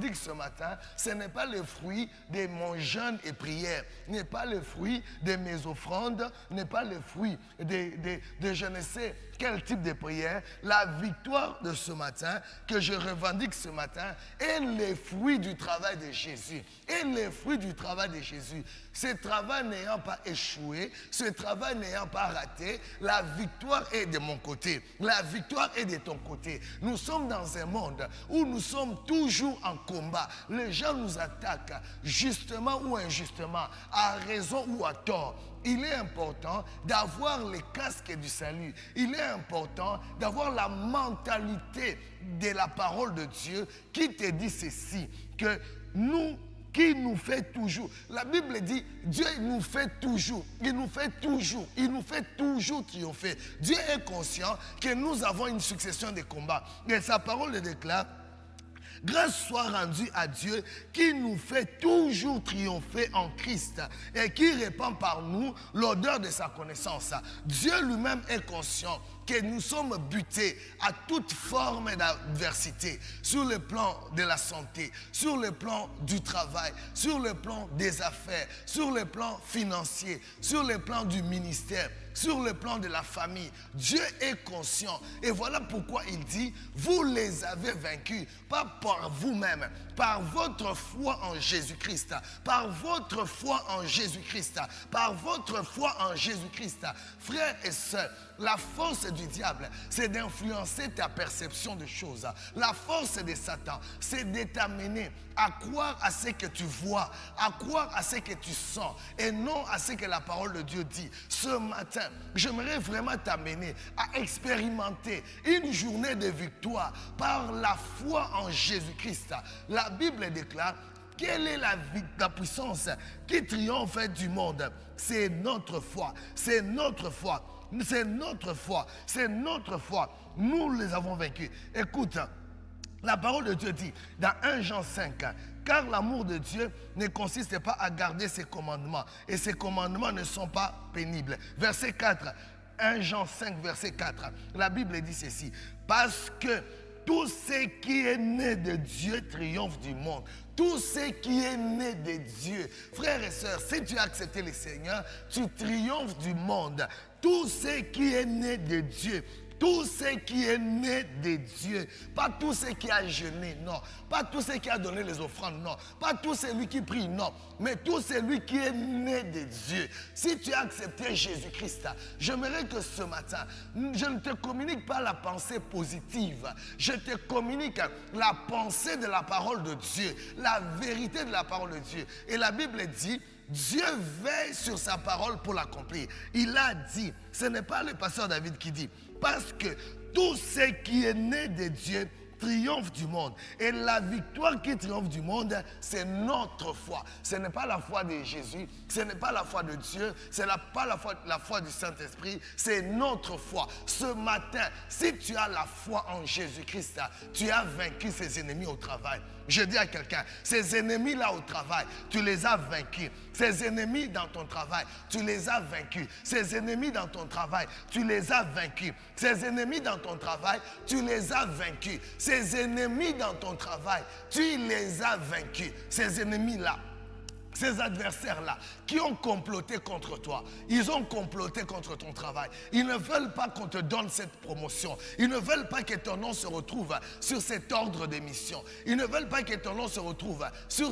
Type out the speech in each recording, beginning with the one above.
revendique ce matin, ce n'est pas le fruit de mon jeûne et prière, n'est pas le fruit de mes offrandes, n'est pas le fruit de je ne sais quel type de prière. La victoire de ce matin, que je revendique ce matin, est le fruit du travail de Jésus. Et le fruit du travail de Jésus. Ce travail n'ayant pas échoué, ce travail n'ayant pas raté, la victoire est de mon côté. La victoire est de ton côté. Nous sommes dans un monde où nous sommes toujours en combat. Les gens nous attaquent, justement ou injustement, à raison ou à tort. Il est important d'avoir les casques du salut. Il est important d'avoir la mentalité de la parole de Dieu qui te dit ceci, que nous, qui nous fait toujours. La Bible dit, Dieu nous fait toujours, il nous fait toujours triompher. Dieu est conscient que nous avons une succession de combats. Et sa parole le déclare. Grâce soit rendue à Dieu qui nous fait toujours triompher en Christ et qui répand par nous l'odeur de sa connaissance. Dieu lui-même est conscient que nous sommes butés à toute forme d'adversité, sur le plan de la santé, sur le plan du travail, sur le plan des affaires, sur le plan financier, sur le plan du ministère, sur le plan de la famille. Dieu est conscient. Et voilà pourquoi il dit, vous les avez vaincus, pas par vous-même, par votre foi en Jésus-Christ, par votre foi en Jésus-Christ, par votre foi en Jésus-Christ. Frères et sœurs, la force du diable, c'est d'influencer ta perception de choses. La force de Satan, c'est de t'amener à croire à ce que tu vois, à croire à ce que tu sens, et non à ce que la parole de Dieu dit. Ce matin, j'aimerais vraiment t'amener à expérimenter une journée de victoire par la foi en Jésus-Christ. La Bible déclare, quelle est la puissance qui triomphe du monde? C'est notre foi, c'est notre foi. C'est notre foi, c'est notre foi. Nous les avons vaincus. Écoute, la parole de Dieu dit dans 1 Jean 5, car l'amour de Dieu ne consiste pas à garder ses commandements, et ses commandements ne sont pas pénibles. Verset 4, 1 Jean 5, verset 4, la Bible dit ceci, parce que tout ce qui est né de Dieu triomphe du monde. Tout ce qui est né de Dieu. Frères et sœurs, si tu as accepté le Seigneur, tu triomphes du monde. Tout ce qui est né de Dieu. Tout ce qui est né de Dieu. Pas tout ce qui a jeûné, non. Pas tout ce qui a donné les offrandes, non. Pas tout celui qui prie, non. Mais tout celui qui est né de Dieu. Si tu as accepté Jésus-Christ, j'aimerais que ce matin, je ne te communique pas la pensée positive. Je te communique la pensée de la parole de Dieu. La vérité de la parole de Dieu. Et la Bible dit, Dieu veille sur sa parole pour l'accomplir. Il a dit, ce n'est pas le pasteur David qui dit, parce que tout ce qui est né de Dieu triomphe du monde. Et la victoire qui triomphe du monde, c'est notre foi. Ce n'est pas la foi de Jésus, ce n'est pas la foi de Dieu, ce n'est pas la foi du Saint-Esprit, c'est notre foi. Ce matin, si tu as la foi en Jésus-Christ, tu as vaincu ses ennemis au travail. Je dis à quelqu'un, ces ennemis-là au travail, tu les as vaincus. Ces ennemis dans ton travail, tu les as vaincus. Ces ennemis dans ton travail, tu les as vaincus. Ces ennemis dans ton travail, tu les as vaincus. Ces ennemis dans ton travail, tu les as vaincus. Ces ennemis-là, ces adversaires-là qui ont comploté contre toi, ils ont comploté contre ton travail. Ils ne veulent pas qu'on te donne cette promotion. Ils ne veulent pas que ton nom se retrouve sur cet ordre de mission. Ils ne veulent pas que ton nom se retrouve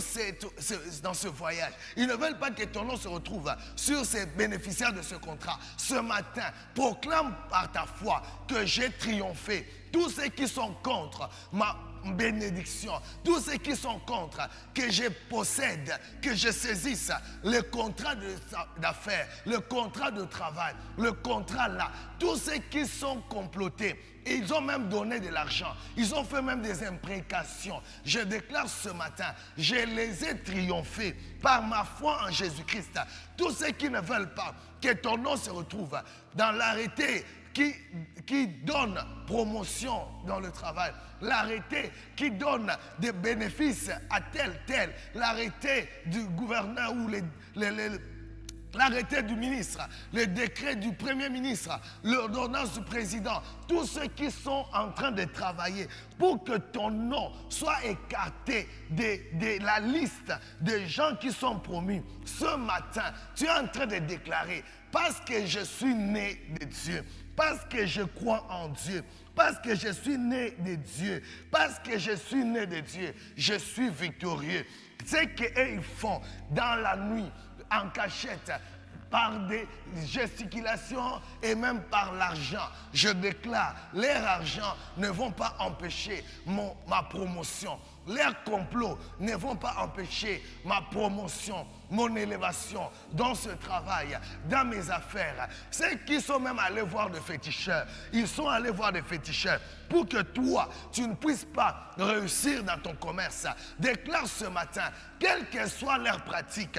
dans ce voyage. Ils ne veulent pas que ton nom se retrouve sur ces bénéficiaires de ce contrat. Ce matin, proclame par ta foi que j'ai triomphé. Tous ceux qui sont contre ma bénédiction, tous ceux qui sont contre, que je possède, que je saisisse le contrat d'affaires, le contrat de travail, le contrat là, tous ceux qui sont complotés, ils ont même donné de l'argent, ils ont fait même des imprécations. Je déclare ce matin, je les ai triomphés par ma foi en Jésus-Christ. Tous ceux qui ne veulent pas que ton nom se retrouve dans l'arrêté qui donne promotion dans le travail, l'arrêté qui donne des bénéfices à tel, l'arrêté du gouverneur ou l'arrêté du ministre, le décret du premier ministre, l'ordonnance du président, tous ceux qui sont en train de travailler pour que ton nom soit écarté de la liste des gens qui sont promus. Ce matin, tu es en train de déclarer, parce que je suis né de Dieu, parce que je crois en Dieu, parce que je suis né de Dieu, parce que je suis né de Dieu, je suis victorieux. Ce qu'ils font dans la nuit, en cachette, par des gesticulations et même par l'argent. Je déclare, leur argent ne vont pas empêcher ma promotion. Leurs complots ne vont pas empêcher ma promotion, mon élévation dans ce travail, dans mes affaires. Ceux qui sont même allés voir des féticheurs, ils sont allés voir des féticheurs pour que toi, tu ne puisses pas réussir dans ton commerce. Déclare ce matin, quelle que soit leur pratique,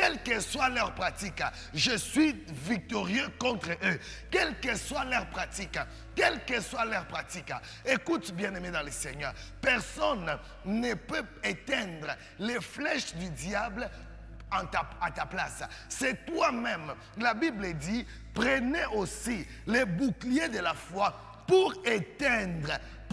je suis victorieux contre eux. Quelle que soit leur pratique, écoute bien-aimé dans le Seigneur, personne ne peut éteindre les flèches du diable à ta place. C'est toi-même. La Bible dit, prenez aussi les boucliers de la foi pour éteindre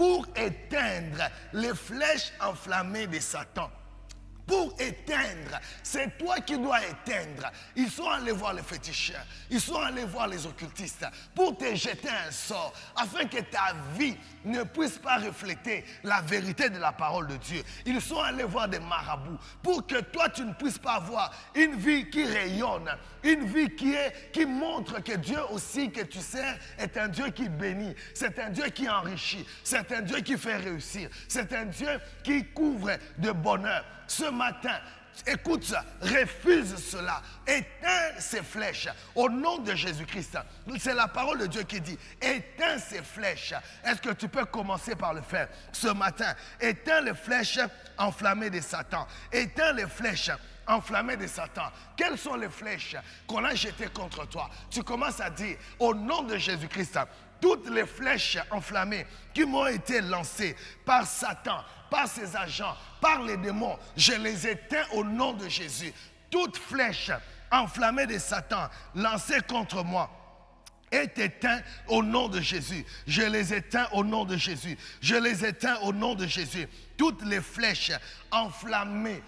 les flèches enflammées de Satan. Pour éteindre, c'est toi qui dois éteindre. Ils sont allés voir les féticheurs, ils sont allés voir les occultistes pour te jeter un sort, afin que ta vie ne puisse pas refléter la vérité de la parole de Dieu. Ils sont allés voir des marabouts pour que toi tu ne puisses pas avoir une vie qui rayonne, une vie qui montre que Dieu aussi que tu sers est un Dieu qui bénit, c'est un Dieu qui enrichit, c'est un Dieu qui fait réussir, c'est un Dieu qui couvre de bonheur. Ce matin, écoute ça, refuse cela, éteins ces flèches au nom de Jésus-Christ. C'est la parole de Dieu qui dit, éteins ces flèches. Est-ce que tu peux commencer par le faire ce matin? Éteins les flèches enflammées de Satan. Éteins les flèches enflammées de Satan. Quelles sont les flèches qu'on a jetées contre toi? Tu commences à dire, au nom de Jésus-Christ, toutes les flèches enflammées qui m'ont été lancées par Satan, par ses agents, par les démons, je les éteins au nom de Jésus. Toute flèche enflammée de Satan lancée contre moi est éteinte au nom de Jésus. Je les éteins au nom de Jésus. Je les éteins au nom de Jésus. Toutes les flèches enflammées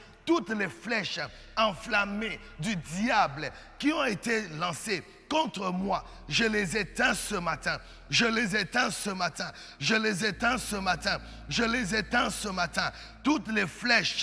du diable qui ont été lancées contre moi, je les éteins ce matin. Je les éteins ce matin. Je les éteins ce matin. Je les éteins ce matin. Toutes les flèches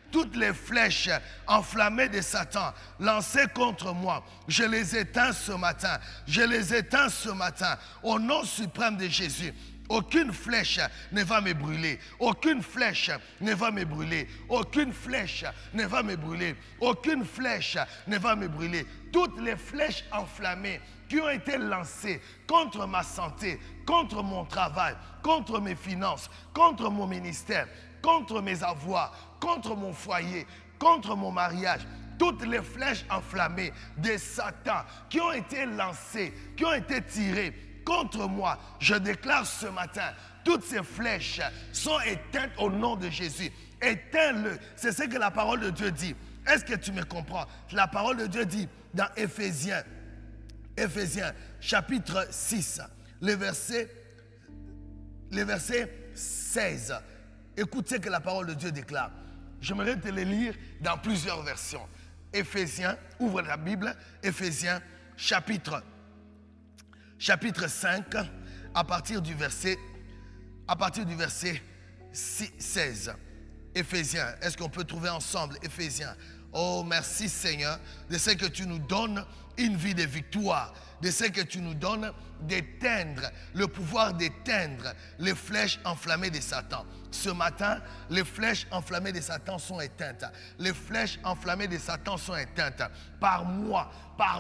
enflammées de Satan lancées contre moi, je les éteins ce matin. Je les éteins ce matin. Au nom suprême de Jésus. Aucune flèche ne va me brûler. Aucune flèche ne va me brûler. Aucune flèche ne va me brûler. Aucune flèche ne va me brûler. Toutes les flèches enflammées qui ont été lancées contre ma santé, contre mon travail, contre mes finances, contre mon ministère, contre mes avoirs, contre mon foyer, contre mon mariage, toutes les flèches enflammées de Satan qui ont été lancées, qui ont été tirées contre moi, je déclare ce matin, toutes ces flèches sont éteintes au nom de Jésus. Éteins-le. C'est ce que la parole de Dieu dit. Est-ce que tu me comprends? La parole de Dieu dit dans Éphésiens chapitre 6, le verset 16. Écoutez ce que la parole de Dieu déclare. J'aimerais te le lire dans plusieurs versions. Éphésiens, ouvre la Bible, Éphésiens chapitre 5, à partir du verset 16. Éphésiens, est-ce qu'on peut trouver ensemble Éphésiens? Oh, merci Seigneur, de ce que tu nous donnes une vie de victoire, de ce que tu nous donnes d'éteindre, le pouvoir d'éteindre les flèches enflammées de Satan. Ce matin, les flèches enflammées de Satan sont éteintes. Les flèches enflammées de Satan sont éteintes. Par moi,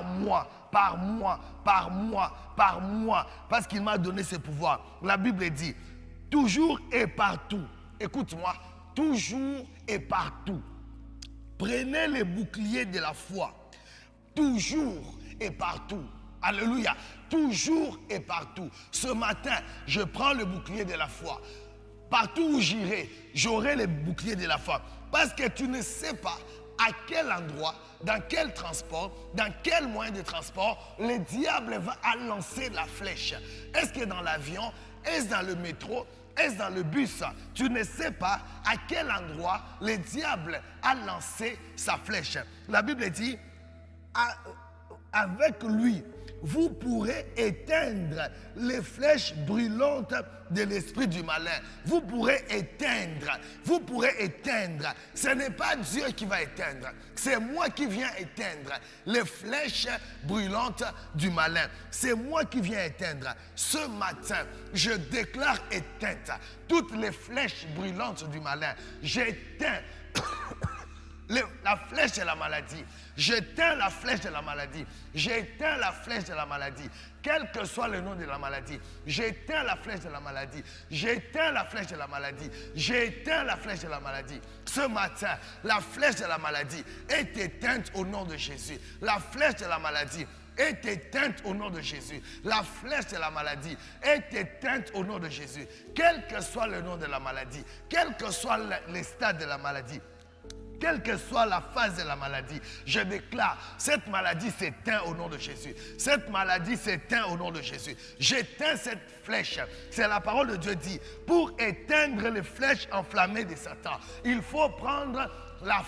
parce qu'il m'a donné ce pouvoir. La Bible dit, toujours et partout, écoute-moi, toujours et partout, prenez les boucliers de la foi, toujours et partout. Alléluia, toujours et partout. Ce matin, je prends le bouclier de la foi. Partout où j'irai, j'aurai le bouclier de la foi. Parce que tu ne sais pas à quel endroit, dans quel transport, dans quel moyen de transport, le diable va lancer la flèche. Est-ce que dans l'avion, est-ce dans le métro, est-ce dans le bus? Tu ne sais pas à quel endroit le diable a lancé sa flèche. La Bible dit, avec lui, vous pourrez éteindre les flèches brûlantes de l'esprit du malin. Vous pourrez éteindre. Vous pourrez éteindre. Ce n'est pas Dieu qui va éteindre. C'est moi qui viens éteindre les flèches brûlantes du malin. C'est moi qui viens éteindre. Ce matin, je déclare éteinte toutes les flèches brûlantes du malin. J'éteins la flèche de la maladie. J'éteins la flèche de la maladie. J'éteins la flèche de la maladie. Quel que soit le nom de la maladie, j'éteins la flèche de la maladie. J'éteins la flèche de la maladie. J'éteins la flèche de la maladie. Ce matin, la flèche de la maladie est éteinte au nom de Jésus. La flèche de la maladie est éteinte au nom de Jésus. La flèche de la maladie est éteinte au nom de Jésus. Quel que soit le nom de la maladie, quel que soit le stade de la maladie, quelle que soit la phase de la maladie, je déclare, cette maladie s'éteint au nom de Jésus. Cette maladie s'éteint au nom de Jésus. J'éteins cette flèche. C'est la parole de Dieu dit, pour éteindre les flèches enflammées de Satan, il faut prendre la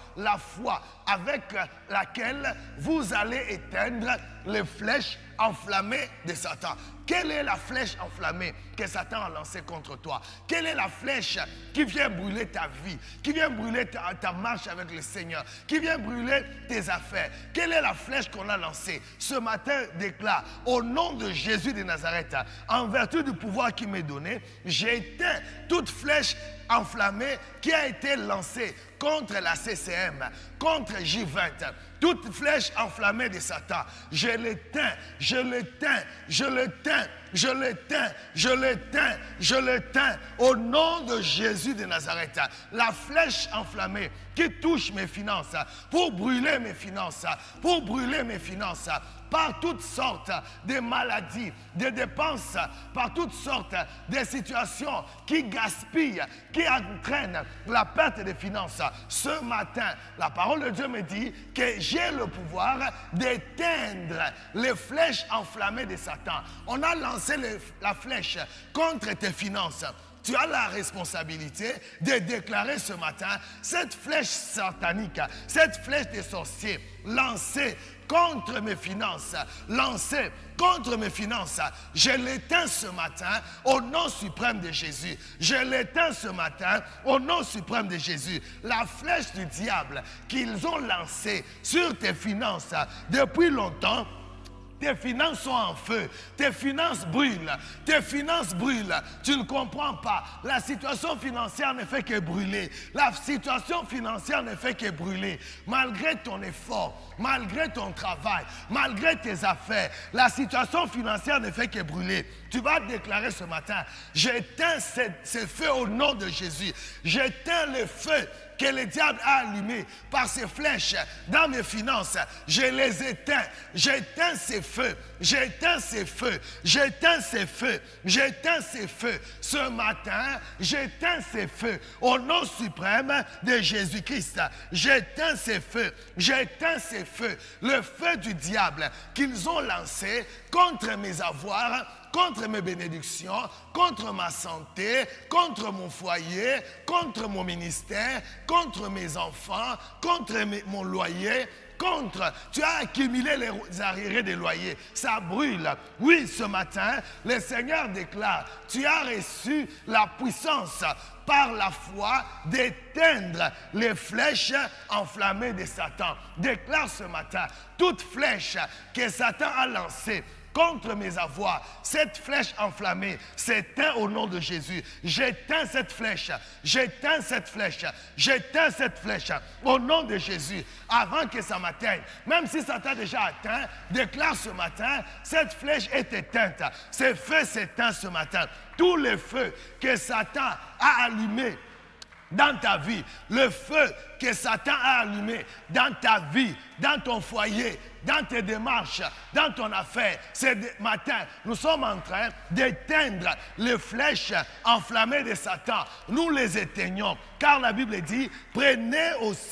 foi avec laquelle vous allez éteindre les flèches enflammées de Satan. Quelle est la flèche enflammée que Satan a lancée contre toi? Quelle est la flèche qui vient brûler ta vie, qui vient brûler ta marche avec le Seigneur, qui vient brûler tes affaires? Quelle est la flèche qu'on a lancée? Ce matin, déclare, au nom de Jésus de Nazareth, en vertu du pouvoir qui m'est donné, j'éteins toute flèche enflammée qui a été lancée contre la CCM, contre J20, toute flèche enflammée de Satan, je l'éteins, je l'éteins, je l'éteins, je l'éteins, je l'éteins, je l'éteins, au nom de Jésus de Nazareth. La flèche enflammée qui touche mes finances, pour brûler mes finances, pour brûler mes finances, par toutes sortes de maladies, de dépenses, par toutes sortes de situations qui gaspillent, qui entraînent la perte des finances. Ce matin, la parole de Dieu me dit que j'ai le pouvoir d'éteindre les flèches enflammées de Satan. On a lancé la flèche contre tes finances. Tu as la responsabilité de déclarer ce matin cette flèche satanique, cette flèche des sorciers lancée contre mes finances, lancée contre mes finances. Je l'éteins ce matin au nom suprême de Jésus. Je l'éteins ce matin au nom suprême de Jésus. La flèche du diable qu'ils ont lancée sur tes finances depuis longtemps, tes finances sont en feu, tes finances brûlent, tes finances brûlent. Tu ne comprends pas. La situation financière ne fait que brûler. La situation financière ne fait que brûler. Malgré ton effort, malgré ton travail, malgré tes affaires, la situation financière ne fait que brûler. Tu vas déclarer ce matin, j'éteins ces feux au nom de Jésus. J'éteins le feu que le diable a allumé par ses flèches dans mes finances. Je les éteins. J'éteins ces feux. J'éteins ces feux. J'éteins ces feux. J'éteins ces feux. Ce matin, j'éteins ces feux. Au nom suprême de Jésus-Christ. J'éteins ces feux. J'éteins ces feux. Le feu du diable qu'ils ont lancé contre mes avoirs, contre mes bénédictions, contre ma santé, contre mon foyer, contre mon ministère, contre mes enfants, contre mon loyer, contre, tu as accumulé les arriérés des loyers, ça brûle. Oui, ce matin, le Seigneur déclare, tu as reçu la puissance par la foi d'éteindre les flèches enflammées de Satan. Déclare ce matin, toute flèche que Satan a lancée contre mes avoirs, cette flèche enflammée s'éteint au nom de Jésus. J'éteins cette flèche, j'éteins cette flèche, j'éteins cette flèche au nom de Jésus avant que ça m'atteigne. Même si ça t'a déjà atteint, déclare ce matin, cette flèche est éteinte. Ce feu s'éteint ce matin. Tous les feux que Satan a allumés dans ta vie, le feu que Satan a allumé dans ta vie, dans ton foyer, dans tes démarches, dans ton affaire. Ce matin, nous sommes en train d'éteindre les flèches enflammées de Satan. Nous les éteignons, car la Bible dit, prenez aussi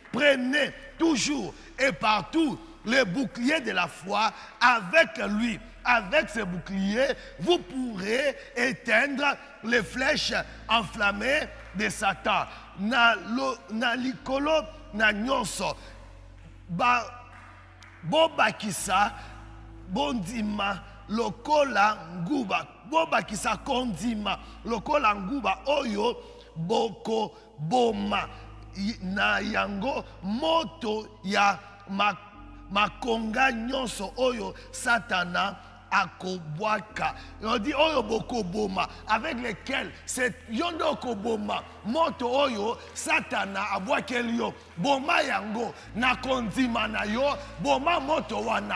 Prenez toujours et partout le bouclier de la foi. Avec lui, avec ce bouclier, vous pourrez éteindre les flèches enflammées de Satan. Na likolo na nyonso bobakisa bondima lokola nguba, bobakisa kondima lokola nguba oyo boko boma na yango moto ya makonga nyonso oyo Satana akobwaka. On dit oyo boko boma, avec lesquels c'est yondo koboma moto oyo Satana abwakeli yo boma yango na kondima na yo boma moto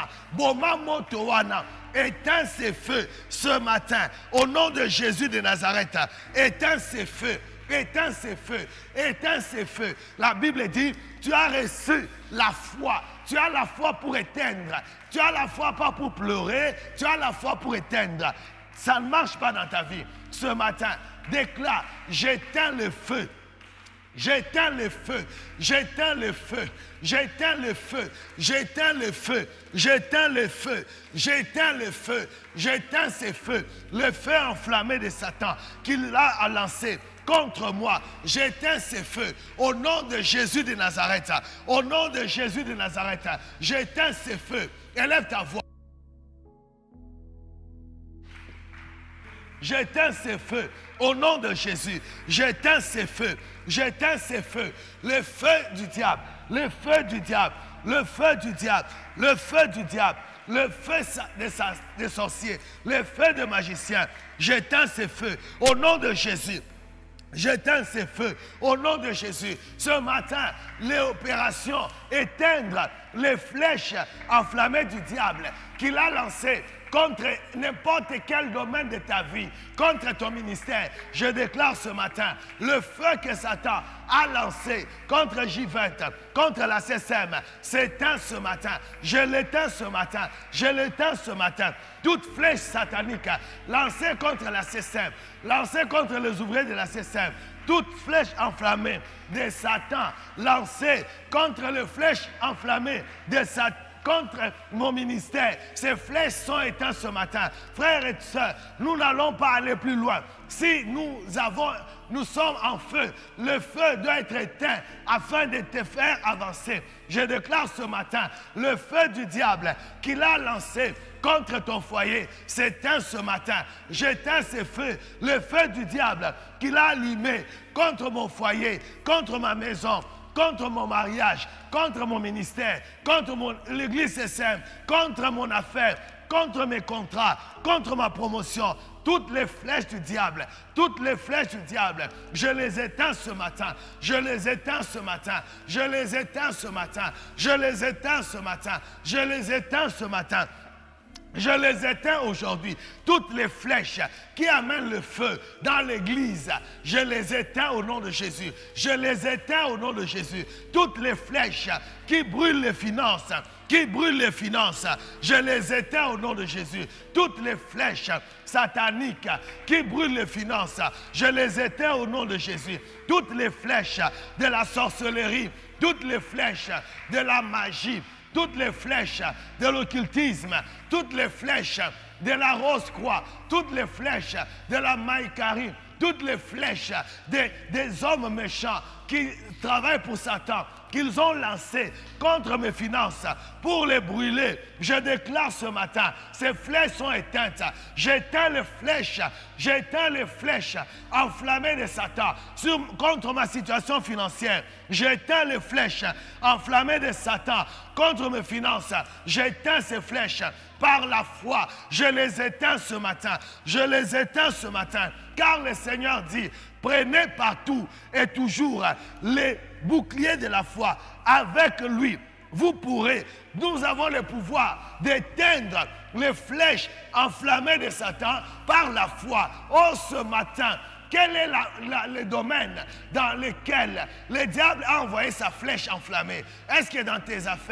wana. Éteins ces feux ce matin au nom de Jésus de Nazareth. Éteins ces feux. Éteins ces feux, éteins ces feux. La Bible dit, tu as reçu la foi. Tu as la foi pour éteindre. Tu as la foi pas pour pleurer. Tu as la foi pour éteindre. Ça ne marche pas dans ta vie. Ce matin, déclare, j'éteins le feu. J'éteins le feu, j'éteins le feu, j'éteins le feu, j'éteins le feu, j'éteins le feu, j'éteins le feu, j'éteins ces feux, le feu enflammé de Satan qu'il a lancé contre moi. J'éteins ces feux au nom de Jésus de Nazareth. Au nom de Jésus de Nazareth, j'éteins ces feux. Élève ta voix. J'éteins ces feux au nom de Jésus. J'éteins ces feux. J'éteins ces feux. Le feu du diable. Le feu du diable. Le feu du diable. Le feu du diable. Le feu des sorciers. Le feu des magiciens. J'éteins ces feux au nom de Jésus. J'éteins ces feux au nom de Jésus. Ce matin, l'opération éteindre les flèches enflammées du diable qu'il a lancées contre n'importe quel domaine de ta vie, contre ton ministère. Je déclare ce matin, le feu que Satan a lancé contre J20, contre la CSM, s'éteint ce matin. Je l'éteins ce matin. Je l'éteins ce matin. Toute flèche satanique lancée contre la CSM, lancée contre les ouvriers de la CSM, toute flèche enflammée de Satan lancée contre les flèches enflammées de Satan, contre mon ministère. Ces flèches sont éteintes ce matin. Frères et sœurs, nous n'allons pas aller plus loin. Si nous sommes en feu, le feu doit être éteint afin de te faire avancer. Je déclare ce matin, le feu du diable qu'il a lancé contre ton foyer s'éteint ce matin. J'éteins ce feu, le feu du diable qu'il a allumé contre mon foyer, contre ma maison, contre mon mariage, contre mon ministère, contre l'église SM, contre mon affaire, contre mes contrats, contre ma promotion. Toutes les flèches du diable, toutes les flèches du diable, je les éteins ce matin, je les éteins ce matin, je les éteins ce matin, je les éteins ce matin, je les éteins ce matin. Je les éteins aujourd'hui. Toutes les flèches qui amènent le feu dans l'église, je les éteins au nom de Jésus. Je les éteins au nom de Jésus. Toutes les flèches qui brûlent les finances, je les éteins au nom de Jésus. Toutes les flèches sataniques qui brûlent les finances, je les éteins au nom de Jésus. Toutes les flèches de la sorcellerie, toutes les flèches de la magie, toutes les flèches de l'occultisme, toutes les flèches de la rose-croix, toutes les flèches de la maïkari, toutes les flèches des hommes méchants qui travaillent pour Satan, qu'ils ont lancées contre mes finances pour les brûler. Je déclare ce matin, ces flèches sont éteintes. J'éteins les flèches enflammées de Satan contre ma situation financière. J'éteins les flèches enflammées de Satan contre mes finances. J'éteins ces flèches par la foi. Je les éteins ce matin. Je les éteins ce matin. Car le Seigneur dit, prenez partout et toujours les boucliers de la foi. Avec lui, vous pourrez. Nous avons le pouvoir d'éteindre les flèches enflammées de Satan par la foi. Oh, ce matin, quel est le domaine dans lequel le diable a envoyé sa flèche enflammée? Est-ce que dans tes affaires?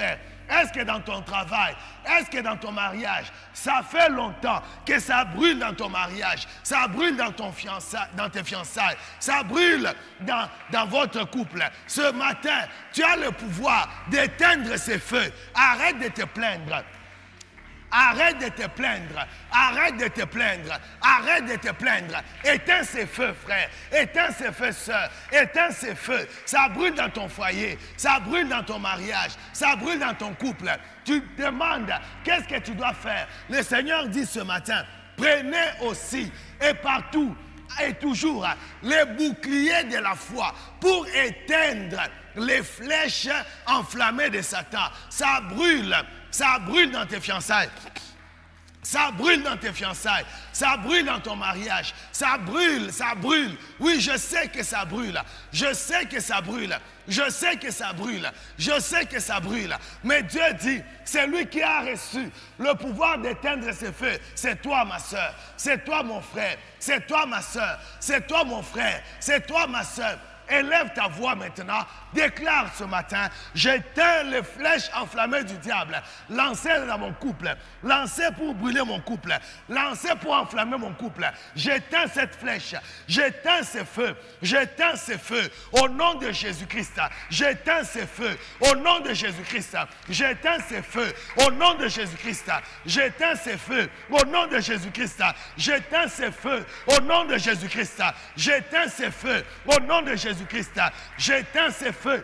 Est-ce que dans ton travail, est-ce que dans ton mariage, ça fait longtemps que ça brûle dans ton mariage, ça brûle dans tes fiançailles, ça brûle dans votre couple. Ce matin, tu as le pouvoir d'éteindre ces feux. Arrête de te plaindre. Arrête de te plaindre, arrête de te plaindre, arrête de te plaindre. Éteins ces feux, frère, éteins ces feux, sœur, éteins ces feux. Ça brûle dans ton foyer, ça brûle dans ton mariage, ça brûle dans ton couple. Tu te demandes, qu'est-ce que tu dois faire? Le Seigneur dit ce matin, prenez aussi et partout et toujours les boucliers de la foi pour éteindre les flèches enflammées de Satan. Ça brûle dans tes fiançailles. Ça brûle dans tes fiançailles. Ça brûle dans ton mariage. Ça brûle, ça brûle. Oui, je sais que ça brûle. Je sais que ça brûle. Je sais que ça brûle. Je sais que ça brûle. Mais Dieu dit, c'est lui qui a reçu le pouvoir d'éteindre ces feux. C'est toi, ma soeur. C'est toi, mon frère. C'est toi, ma soeur. C'est toi, mon frère. C'est toi, ma soeur. Élève ta voix maintenant, déclare ce matin, j'éteins les flèches enflammées du diable, lancées dans mon couple, lancées pour brûler mon couple, lancées pour enflammer mon couple. J'éteins cette flèche, j'éteins ces feux, j'éteins ces feux, au nom de Jésus-Christ, j'éteins ces feux, au nom de Jésus-Christ, j'éteins ces feux, au nom de Jésus-Christ, j'éteins ces feux, au nom de Jésus-Christ, j'éteins ces feux, au nom de Jésus-Christ, j'éteins ces feux, au nom de Jésus-Christ. J'éteins ces feux.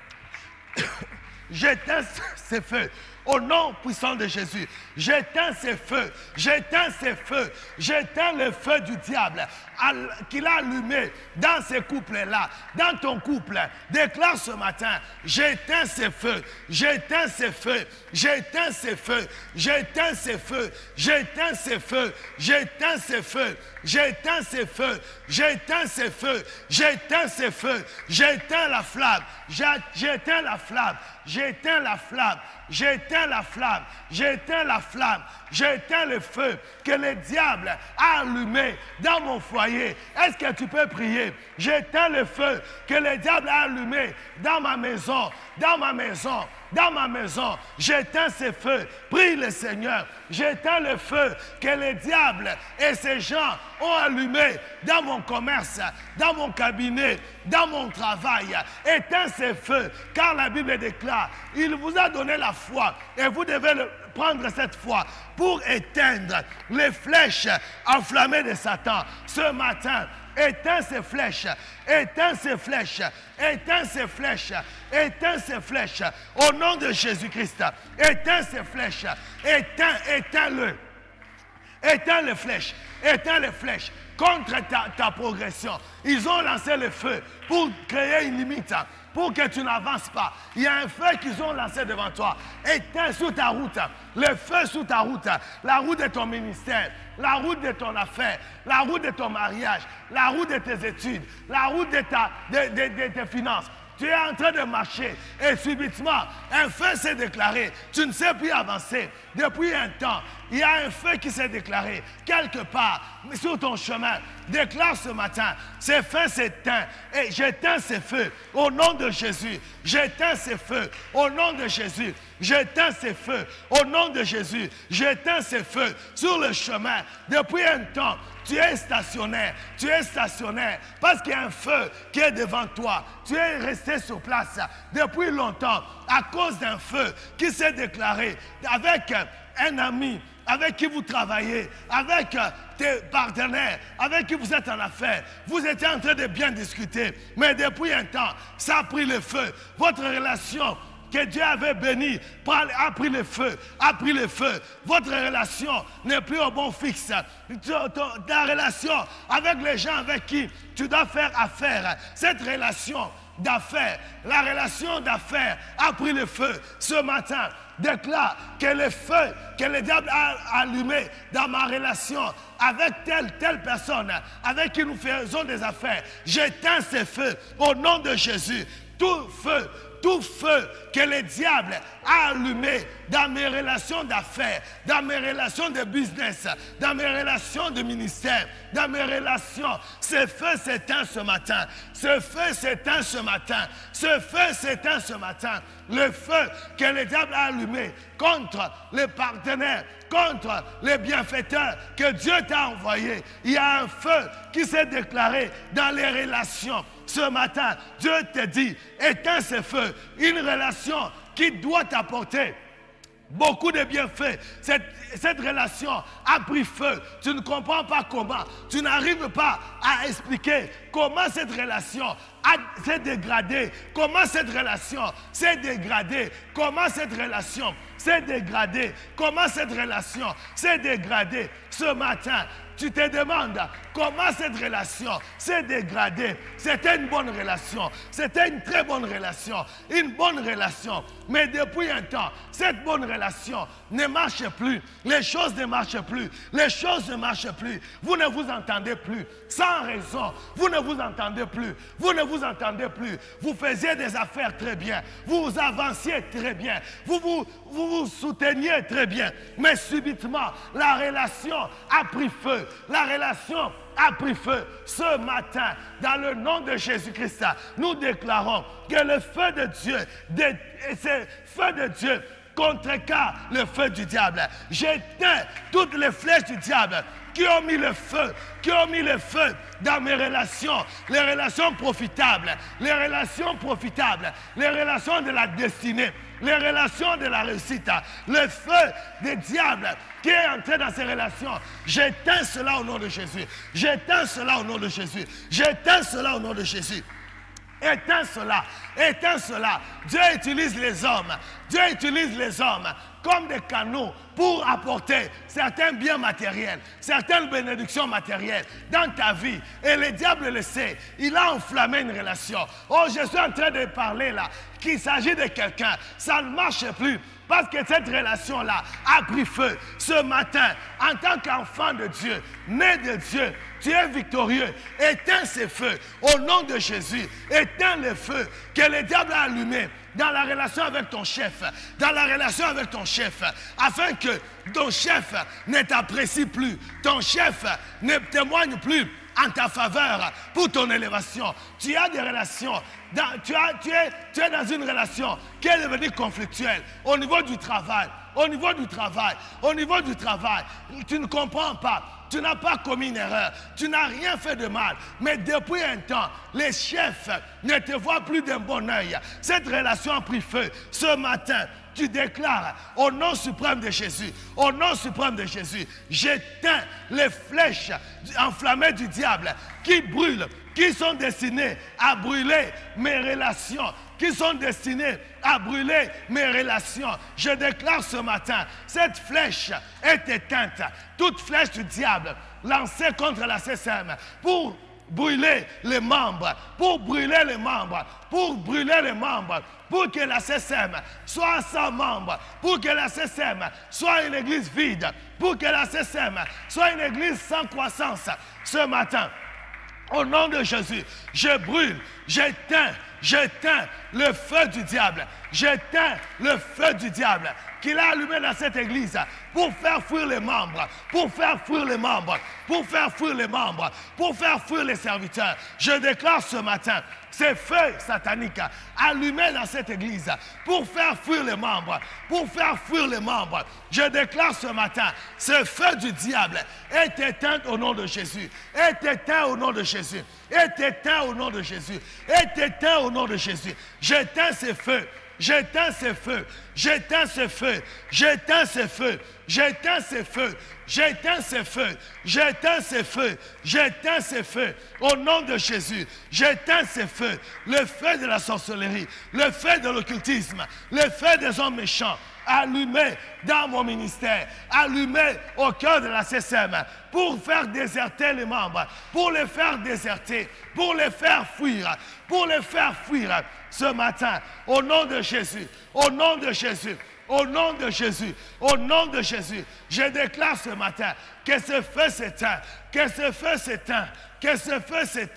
J'éteins ces feux. Au nom puissant de Jésus, j'éteins ces feux, j'éteins ces feux, j'éteins le feu du diable qu'il a allumé dans ces couples-là, dans ton couple. Déclare ce matin, j'éteins ces feux, j'éteins ces feux, j'éteins ces feux, j'éteins ces feux, j'éteins ces feux, j'éteins ces feux, j'éteins ces feux, j'éteins ces feux, j'éteins ces feux, j'éteins la flamme, j'éteins la flamme, j'éteins la flamme, j'éteins la flamme, j'éteins la flamme, j'éteins le feu que le diable a allumé dans mon foyer. Est-ce que tu peux prier? J'éteins le feu que le diable a allumé dans ma maison, dans ma maison, dans ma maison. J'éteins ces feux. Prie le Seigneur. J'éteins le feu que le diable et ces gens ont allumé dans mon commerce, dans mon cabinet, dans mon travail. Éteins ces feux, car la Bible déclare, il vous a donné la foi et vous devez prendre cette foi pour éteindre les flèches enflammées de Satan. Ce matin, éteins ces flèches, éteins ces flèches, éteins ces flèches, éteins ces flèches, au nom de Jésus-Christ. Éteins ces flèches, éteins-le. Éteins les flèches, éteins les flèches contre ta progression. Ils ont lancé le feu pour créer une limite, pour que tu n'avances pas. Il y a un feu qu'ils ont lancé devant toi. Éteins sur ta route, le feu sur ta route, la route de ton ministère, la route de ton affaire, la route de ton mariage, la route de tes études, la route de tes finances. Tu es en train de marcher et subitement, un feu s'est déclaré. Tu ne sais plus avancer. Depuis un temps, il y a un feu qui s'est déclaré quelque part sur ton chemin. Déclare ce matin, ces feux s'éteignent et j'éteins ces feux au nom de Jésus. J'éteins ces feux au nom de Jésus. J'éteins ces feux au nom de Jésus. J'éteins ces feux sur le chemin. Depuis un temps, tu es stationnaire parce qu'il y a un feu qui est devant toi. Tu es resté sur place depuis longtemps à cause d'un feu qui s'est déclaré avec un ami avec qui vous travaillez, avec tes partenaires, avec qui vous êtes en affaires. Vous étiez en train de bien discuter, mais depuis un temps, ça a pris le feu. Votre relation que Dieu avait bénie a pris le feu, a pris le feu. Votre relation n'est plus au bon fixe. Ta relation avec les gens avec qui tu dois faire affaire, cette relation d'affaires, la relation d'affaires a pris le feu. Ce matin, déclare que le feu que le diable a allumé dans ma relation avec telle personne avec qui nous faisons des affaires, j'éteins ces feux au nom de Jésus. Tout feu tout feu que le diable a allumé dans mes relations d'affaires, dans mes relations de business, dans mes relations de ministère, dans mes relations, ce feu s'éteint ce matin. Ce feu s'éteint ce matin. Ce feu s'éteint ce matin. Le feu que le diable a allumé contre les partenaires, contre les bienfaiteurs que Dieu t'a envoyés. Il y a un feu qui s'est déclaré dans les relations. Ce matin, Dieu te dit, éteins ce feu. Une relation qui doit t'apporter beaucoup de bienfaits. Cette relation a pris feu. Tu ne comprends pas comment. Tu n'arrives pas à expliquer comment cette relation s'est dégradée. Comment cette relation s'est dégradée. Comment cette relation s'est dégradée. Comment cette relation s'est dégradée. Ce matin, tu te demandes comment cette relation s'est dégradée. C'était une bonne relation. C'était une très bonne relation. Une bonne relation. Mais depuis un temps, cette bonne relation ne marche plus. Les choses ne marchent plus. Les choses ne marchent plus. Vous ne vous entendez plus. Sans raison. Vous ne vous entendez plus. Vous ne vous entendez plus. Vous faisiez des affaires très bien. Vous avanciez très bien. Vous vous souteniez très bien. Mais subitement, la relation a pris feu. La relation a pris feu. Ce matin, dans le nom de Jésus-Christ, nous déclarons que le feu de Dieu, ce feu de Dieu contrecarre le feu du diable. J'éteins toutes les flèches du diable qui ont mis le feu dans mes relations, les relations profitables, les relations de la destinée, les relations de la réussite, le feu des diables qui est entré dans ces relations. J'éteins cela au nom de Jésus. J'éteins cela au nom de Jésus. J'éteins cela au nom de Jésus. Éteins cela, éteins cela. Dieu utilise les hommes. Dieu utilise les hommes comme des canaux pour apporter certains biens matériels, certaines bénédictions matérielles dans ta vie. Et le diable le sait. Il a enflammé une relation. Oh, je suis en train de parler là, qu'il s'agit de quelqu'un. Ça ne marche plus. Parce que cette relation-là a pris feu. Ce matin, en tant qu'enfant de Dieu, né de Dieu, tu es victorieux. Éteins ces feux au nom de Jésus. Éteins les feux que le diable a allumés dans la relation avec ton chef, dans la relation avec ton chef, afin que ton chef ne t'apprécie plus, ton chef ne témoigne plus en ta faveur pour ton élévation. Tu as des relations, tu es dans une relation qui est devenue conflictuelle au niveau du travail, au niveau du travail. Tu ne comprends pas. Tu n'as pas commis une erreur. Tu n'as rien fait de mal. Mais depuis un temps, les chefs ne te voient plus d'un bon œil. Cette relation a pris feu. Ce matin, tu déclares au nom suprême de Jésus, au nom suprême de Jésus, j'éteins les flèches enflammées du diable qui brûlent, qui sont destinées à brûler mes relations, qui sont destinées à brûler mes relations. Je déclare ce matin, cette flèche est éteinte. Toute flèche du diable lancée contre la CCM pour brûler les membres, pour brûler les membres, pour brûler les membres, pour que la CCM soit sans membres, pour que la CCM soit une église vide, pour que la CCM soit une église sans croissance. Ce matin, au nom de Jésus, je brûle, j'éteins le feu du diable. J'éteins le feu du diable qu'il a allumé dans cette église pour faire fuir les membres, pour faire fuir les membres, pour faire fuir les membres, pour faire fuir les serviteurs. Je déclare ce matin, ces feux sataniques allumés dans cette église pour faire fuir les membres, pour faire fuir les membres. Je déclare ce matin, ce feu du diable est éteint au nom de Jésus, est éteint au nom de Jésus, est éteint au nom de Jésus, est éteint au nom de Jésus. J'éteins ces feux. J'éteins ces feux, j'éteins ces feux, j'éteins ces feux, j'éteins ces feux, j'éteins ces feux, j'éteins ces feux, j'éteins ces feux. Au nom de Jésus, j'éteins ces feux. Le feu de la sorcellerie, le feu de l'occultisme, le feu des hommes méchants, allumé dans mon ministère, allumé au cœur de la CCM, pour faire déserter les membres, pour les faire déserter, pour les faire fuir, pour les faire fuir. Ce matin, au nom de Jésus, au nom de Jésus, au nom de Jésus, au nom de Jésus, je déclare ce matin que ce feu s'éteint, que ce feu s'éteint, que ce feu s'éteint,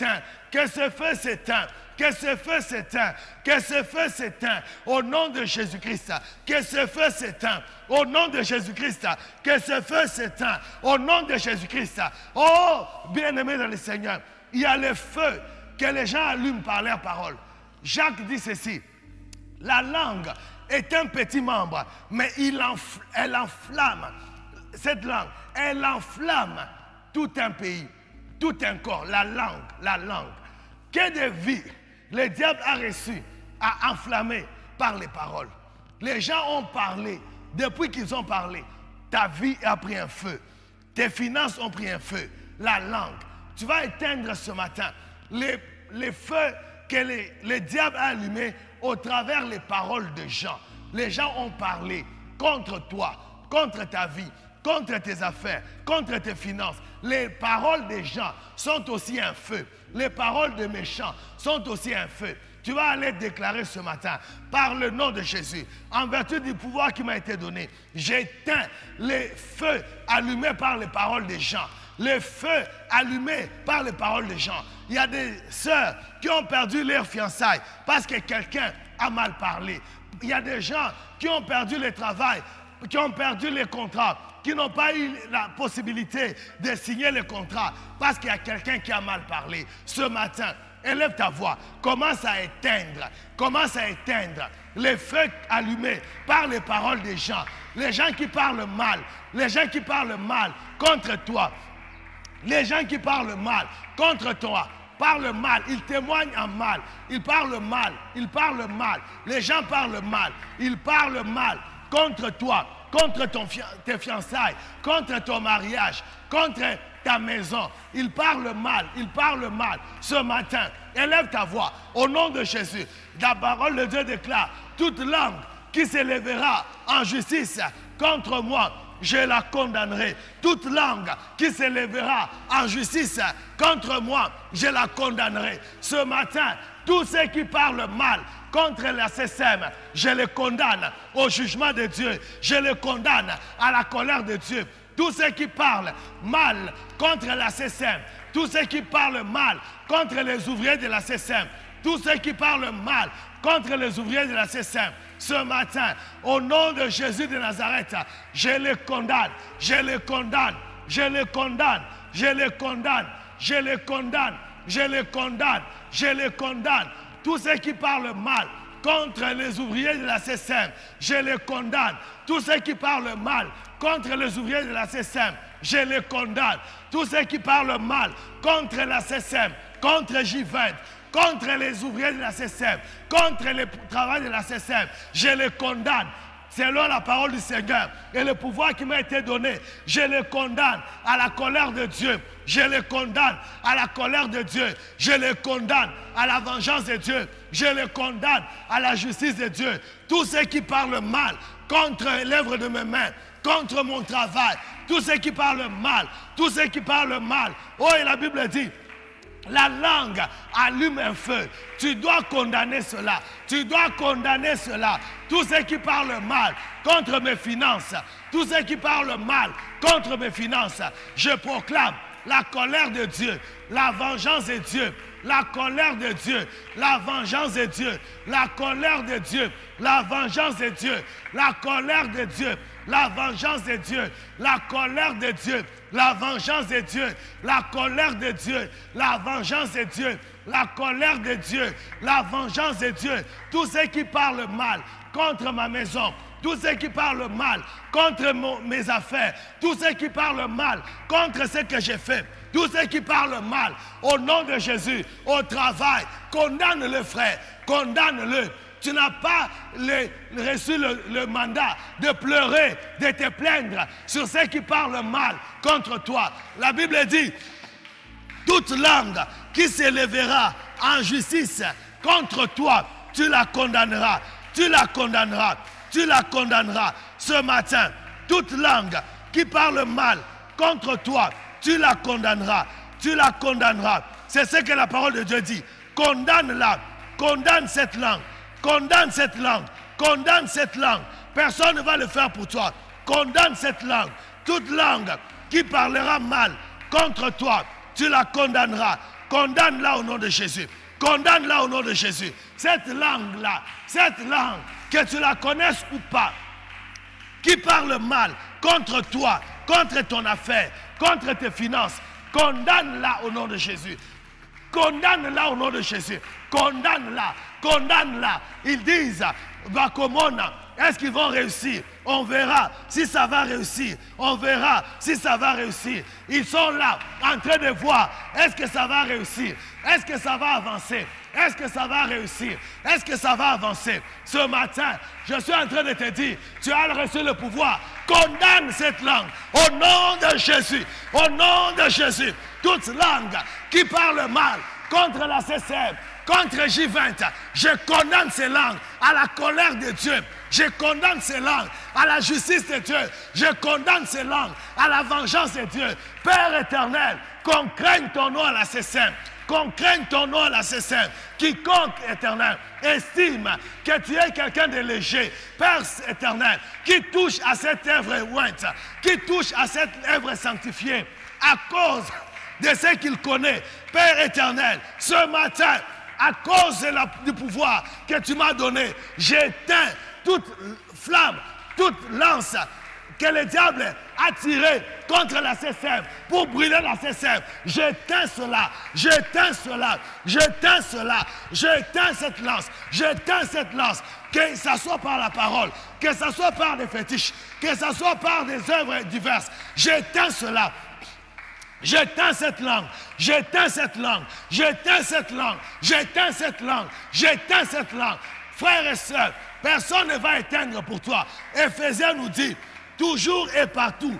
Que ce feu s'éteint. Que ce feu s'éteint. Que ce feu s'éteint. Au nom de Jésus-Christ. Que ce feu s'éteint. Au nom de Jésus-Christ. Que ce feu s'éteint. Au nom de Jésus-Christ. Oh, bien-aimé dans le Seigneur, il y a le feu que les gens allument par leurs paroles. Jacques dit ceci. La langue est un petit membre, mais elle enflamme. Cette langue, elle enflamme tout un pays, tout un corps. La langue, la langue. Que de vie le diable a reçu, a enflammé par les paroles. Les gens ont parlé. Depuis qu'ils ont parlé, ta vie a pris un feu. Tes finances ont pris un feu. La langue. Tu vas éteindre ce matin les feux que le diable a allumés au travers les paroles de gens. Les gens ont parlé contre toi, contre ta vie, contre tes affaires, contre tes finances. Les paroles des gens sont aussi un feu. Les paroles des méchants sont aussi un feu. Tu vas aller déclarer ce matin, par le nom de Jésus, en vertu du pouvoir qui m'a été donné, j'éteins les feux allumés par les paroles des gens. Les feux allumés par les paroles des gens. Il y a des sœurs qui ont perdu leur fiançailles parce que quelqu'un a mal parlé. Il y a des gens qui ont perdu le travail, qui ont perdu les contrats, qui n'ont pas eu la possibilité de signer le contrat parce qu'il y a quelqu'un qui a mal parlé. Ce matin, élève ta voix, commence à éteindre les feux allumés par les paroles des gens. Les gens qui parlent mal, les gens qui parlent mal contre toi, les gens qui parlent mal contre toi, parlent mal, ils témoignent en mal, ils parlent mal, les gens parlent mal, ils parlent mal contre toi, contre tes fiançailles, contre ton mariage, contre ta maison. Ils parlent mal. Ce matin, élève ta voix au nom de Jésus. La parole de Dieu déclare, toute langue qui s'élèvera en justice contre moi, je la condamnerai. Toute langue qui s'élèvera en justice contre moi, je la condamnerai. Ce matin, tous ceux qui parlent mal contre la SESEM, je les condamne au jugement de Dieu. Je les condamne à la colère de Dieu. Tous ceux qui parlent mal contre la SESEM, tous ceux qui parlent mal contre les ouvriers de la SESEM, tous ceux qui parlent mal contre les ouvriers de la SESEM, ce matin, au nom de Jésus de Nazareth, je les condamne, je les condamne, je les condamne, je les condamne, je les condamne, je les condamne, je les condamne. Tous ceux qui parlent mal contre les ouvriers de la SESEM, je les condamne. Tous ceux qui parlent mal contre les ouvriers de la SESEM, je les condamne. Tous ceux qui parlent mal contre la SESEM, contre J20, contre les ouvriers de la SESEM, contre le travail de la SESEM, je les condamne. Selon la parole du Seigneur et le pouvoir qui m'a été donné, je les condamne à la colère de Dieu. Je les condamne à la colère de Dieu. Je les condamne à la vengeance de Dieu. Je les condamne à la justice de Dieu. Tous ceux qui parlent mal contre l'œuvre de mes mains, contre mon travail, tous ceux qui parlent mal, tous ceux qui parlent mal. Oh, et la Bible dit, la langue allume un feu. Tu dois condamner cela. Tu dois condamner cela. Tous ceux qui parlent mal contre mes finances, tous ceux qui parlent mal contre mes finances, je proclame la colère de Dieu, la vengeance de Dieu, la colère de Dieu, la vengeance de Dieu, la colère de Dieu, la vengeance de Dieu, la colère de Dieu, la vengeance de Dieu, la colère de Dieu, la vengeance de Dieu, la colère de Dieu, la vengeance de Dieu, la colère de Dieu, la vengeance de Dieu. Tous ceux qui parlent mal contre ma maison, tous ceux qui parlent mal contre mes affaires, tous ceux qui parlent mal contre ce que j'ai fait, tous ceux qui parlent mal au nom de Jésus, au travail, condamne-le frère, condamne-le. Tu n'as pas reçu le mandat de pleurer, de te plaindre sur ceux qui parlent mal contre toi. La Bible dit, toute langue qui s'élèvera en justice contre toi, tu la condamneras, tu la condamneras, tu la condamneras. Ce matin, toute langue qui parle mal contre toi, tu la condamneras, tu la condamneras. C'est ce que la parole de Dieu dit. Condamne-la, condamne cette langue. Condamne cette langue, condamne cette langue. Personne ne va le faire pour toi. Condamne cette langue. Toute langue qui parlera mal contre toi, tu la condamneras. condamne-la au nom de Jésus. Condamne-la au nom de Jésus. Cette langue-là, cette langue, que tu la connaisses ou pas, qui parle mal contre toi, contre ton affaire, contre tes finances, condamne-la au nom de Jésus. Condamne-la au nom de Jésus. Condamne-la. Condamne-la. Ils disent, Bakomona, est-ce qu'ils vont réussir? On verra si ça va réussir. On verra si ça va réussir. Ils sont là en train de voir. Est-ce que ça va réussir? Est-ce que ça va avancer? Est-ce que ça va réussir? Est-ce que ça va avancer? Ce matin, je suis en train de te dire, tu as reçu le pouvoir. Condamne cette langue au nom de Jésus. Au nom de Jésus. Toute langue qui parle mal contre la CCM, contre J20, je condamne ces langues à la colère de Dieu. Je condamne ces langues à la justice de Dieu. Je condamne ces langues à la vengeance de Dieu. Père éternel, qu'on craigne ton nom à la CCM. Qu'on craigne ton nom à la CCM. Quiconque, éternel, estime que tu es quelqu'un de léger, Père éternel, qui touche à cette œuvre ointe, qui touche à cette œuvre sanctifiée, à cause de ce qu'il connaît, Père éternel, ce matin, à cause du pouvoir que tu m'as donné, j'éteins toute flamme, toute lance que le diable a tirée contre la CCM pour brûler la CCM. J'éteins cela, j'éteins cela, j'éteins cela, j'éteins cette lance, j'éteins cette lance. Que ce soit par la parole, que ce soit par des fétiches, que ce soit par des œuvres diverses, j'éteins cela. J'éteins cette langue, j'éteins cette langue, j'éteins cette langue, j'éteins cette langue, j'éteins cette langue. Frères et sœurs, personne ne va éteindre pour toi. Éphésiens nous dit, toujours et partout,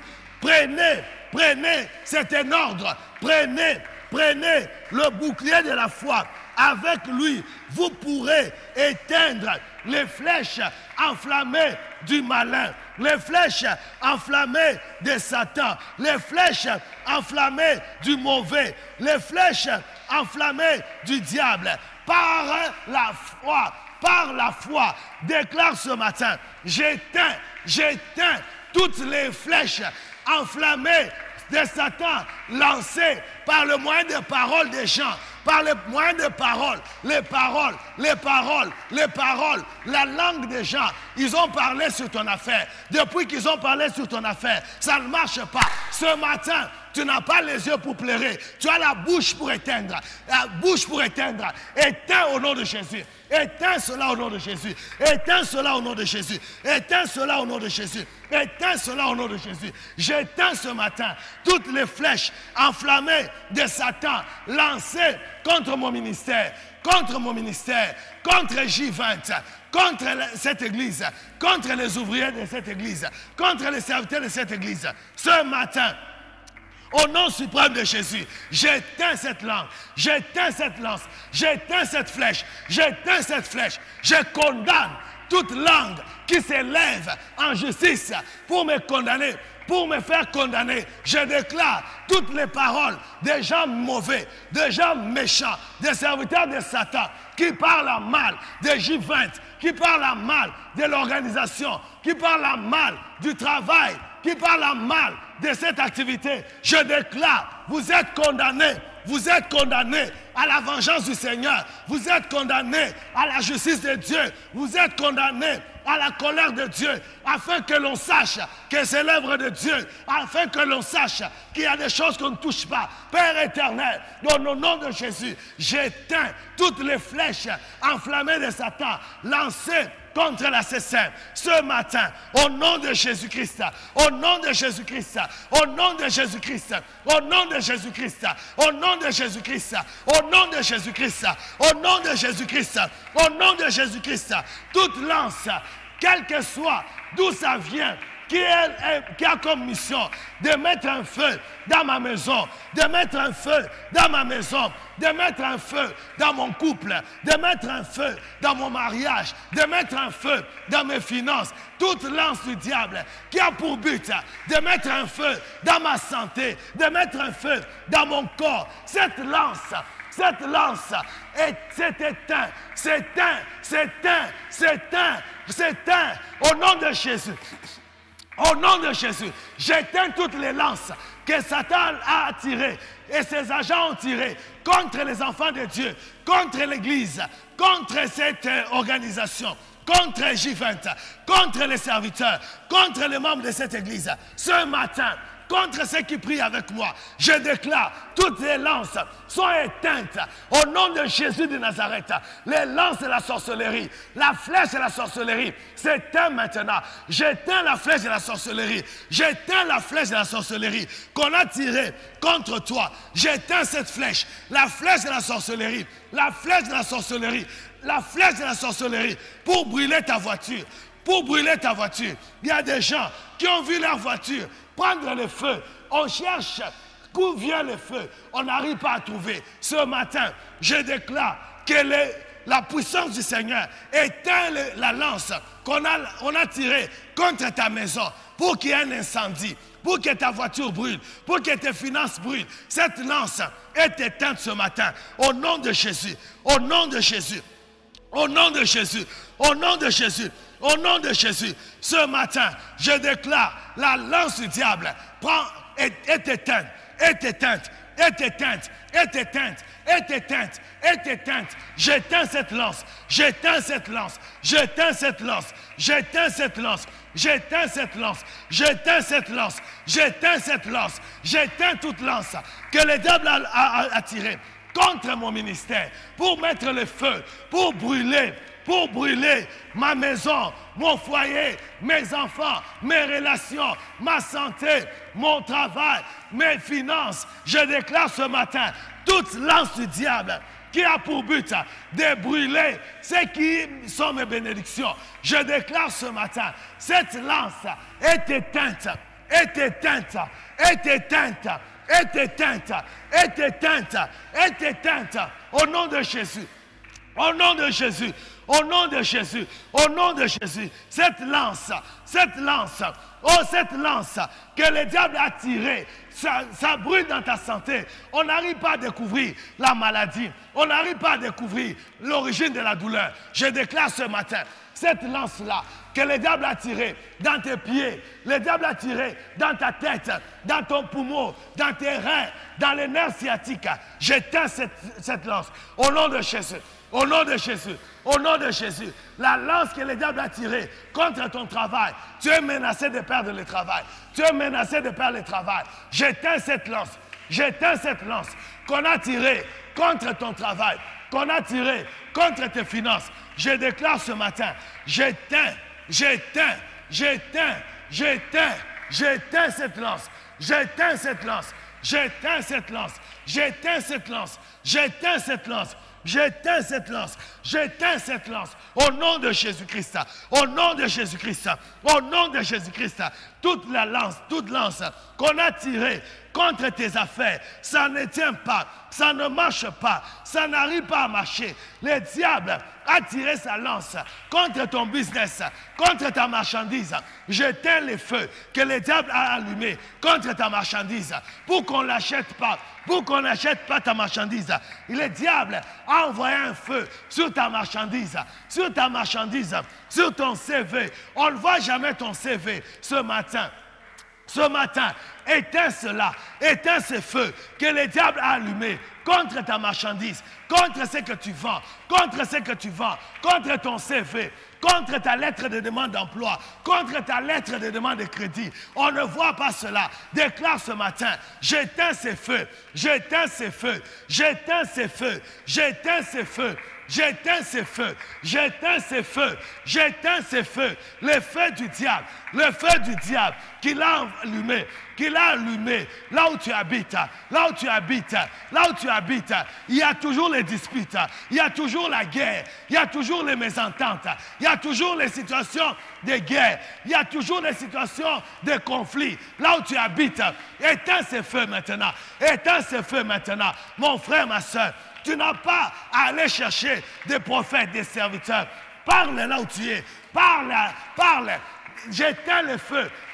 prenez, c'est un ordre, prenez le bouclier de la foi. Avec lui, vous pourrez éteindre les flèches enflammées du malin, les flèches enflammées de Satan, les flèches enflammées du mauvais, les flèches enflammées du diable. Par la foi, déclare ce matin, j'éteins toutes les flèches enflammées de Satan lancées par le moyen de paroles des gens. Par le moyen de paroles, les paroles, la langue des gens, ils ont parlé sur ton affaire. Depuis qu'ils ont parlé sur ton affaire, ça ne marche pas. Ce matin, tu n'as pas les yeux pour pleurer. Tu as la bouche pour éteindre. La bouche pour éteindre. Éteins au nom de Jésus. Éteins cela au nom de Jésus. Éteins cela au nom de Jésus. Éteins cela au nom de Jésus. Éteins cela au nom de Jésus. J'éteins ce matin toutes les flèches enflammées de Satan lancées contre mon ministère, contre J20, contre cette église, contre les ouvriers de cette église, contre les serviteurs de cette église. Ce matin, au nom suprême de Jésus, j'éteins cette langue, j'éteins cette lance, j'éteins cette flèche, j'éteins cette flèche. Je condamne toute langue qui s'élève en justice pour me condamner, pour me faire condamner. Je déclare toutes les paroles des gens mauvais, des gens méchants, des serviteurs de Satan qui parlent mal de J20, qui parlent mal de l'organisation, qui parlent mal du travail, qui parlent mal de cette activité. Je déclare, vous êtes condamnés. Vous êtes condamnés à la vengeance du Seigneur. Vous êtes condamnés à la justice de Dieu. Vous êtes condamnés à la colère de Dieu, afin que l'on sache que c'est l'œuvre de Dieu, afin que l'on sache qu'il y a des choses qu'on ne touche pas. Père éternel, dans le nom de Jésus, j'éteins toutes les flèches enflammées de Satan, lancées contre la CCM ce matin, au nom de Jésus-Christ, au nom de Jésus-Christ, au nom de Jésus-Christ, au nom de Jésus-Christ, au nom de Jésus-Christ, au nom de Jésus-Christ, au nom de Jésus-Christ, au nom de Jésus-Christ, toute lance, quelle que soit d'où ça vient, qui a comme mission de mettre un feu dans ma maison, de mettre un feu dans ma maison, de mettre un feu dans mon couple, de mettre un feu dans mon mariage, de mettre un feu dans mes finances. Toute lance du diable qui a pour but de mettre un feu dans ma santé, de mettre un feu dans mon corps. Cette lance s'éteint au nom de Jésus. Au nom de Jésus, j'éteins toutes les lances que Satan a attiré et ses agents ont tiré contre les enfants de Dieu, contre l'Église, contre cette organisation, contre J20, contre les serviteurs, contre les membres de cette Église, ce matin, contre ceux qui prient avec moi, je déclare, toutes les lances sont éteintes au nom de Jésus de Nazareth. Les lances de la sorcellerie, la flèche de la sorcellerie s'éteint maintenant. J'éteins la flèche de la sorcellerie. J'éteins la flèche de la sorcellerie qu'on a tirée contre toi. J'éteins cette flèche, la flèche de la sorcellerie, la flèche de la sorcellerie, la flèche de la sorcellerie pour brûler ta voiture. Pour brûler ta voiture. Il y a des gens qui ont vu leur voiture prendre le feu. On cherche d'où vient le feu. On n'arrive pas à trouver. Ce matin, je déclare que la puissance du Seigneur éteint la lance qu'on a tirée contre ta maison pour qu'il y ait un incendie, pour que ta voiture brûle, pour que tes finances brûlent. Cette lance est éteinte ce matin. Au nom de Jésus. Au nom de Jésus. Au nom de Jésus. Au nom de Jésus. Au nom de Jésus, ce matin, je déclare la lance du diable est éteinte, est éteinte, est éteinte, est éteinte, est éteinte, est éteinte. J'éteins cette lance, j'éteins cette lance, j'éteins cette lance, j'éteins cette lance, j'éteins cette lance, j'éteins cette lance, j'éteins cette lance, j'éteins toute lance que le diable a tirée contre mon ministère pour mettre le feu, pour brûler ma maison, mon foyer, mes enfants, mes relations, ma santé, mon travail, mes finances. Je déclare ce matin toute lance du diable qui a pour but de brûler ce qui sont mes bénédictions. Je déclare ce matin, cette lance est éteinte, est éteinte, est éteinte, est éteinte, est éteinte, est éteinte, au nom de Jésus. Au nom de Jésus, au nom de Jésus, au nom de Jésus, cette lance que le diable a tirée, ça brûle dans ta santé. On n'arrive pas à découvrir la maladie, on n'arrive pas à découvrir l'origine de la douleur. Je déclare ce matin, cette lance-là, que le diable a tirée dans tes pieds, le diable a tiré dans ta tête, dans ton poumon, dans tes reins, dans les nerfs sciatiques. J'éteins cette lance, au nom de Jésus. Au nom de Jésus, au nom de Jésus, la lance que le diable a tirée contre ton travail, tu es menacé de perdre le travail. Tu es menacé de perdre le travail. J'éteins cette lance qu'on a tirée contre ton travail, qu'on a tirée contre tes finances. Je déclare ce matin, j'éteins cette lance, j'éteins cette lance, j'éteins cette lance, j'éteins cette lance, j'éteins cette lance. J'éteins cette lance, j'éteins cette lance, au nom de Jésus-Christ, au nom de Jésus-Christ, au nom de Jésus-Christ. Toute lance qu'on a tirée contre tes affaires, ça ne tient pas, ça ne marche pas, ça n'arrive pas à marcher. Le diable a tiré sa lance contre ton business, contre ta marchandise. J'éteins les feux que le diable a allumés contre ta marchandise pour qu'on ne l'achète pas. Pour qu'on n'achète pas ta marchandise. Le diable a envoyé un feu sur ta marchandise, sur ton CV. On ne voit jamais ton CV ce matin. Ce matin, éteins cela, éteins ce feu que le diable a allumé contre ta marchandise, contre ce que tu vends, contre ton CV, contre ta lettre de demande d'emploi, contre ta lettre de demande de crédit. On ne voit pas cela. Déclare ce matin, j'éteins ces feux, j'éteins ces feux, j'éteins ces feux, j'éteins ces feux. J'éteins ces feux, j'éteins ces feux, j'éteins ces feux, le feu du diable qu'il a allumé là où tu habites, il y a toujours les disputes, il y a toujours la guerre, il y a toujours les mésententes, il y a toujours les situations de guerre, il y a toujours les situations de conflit, là où tu habites. Éteins ces feux maintenant, mon frère, ma soeur. Tu n'as pas à aller chercher des prophètes, des serviteurs. Parle là où tu es. Parle. J'éteins le feu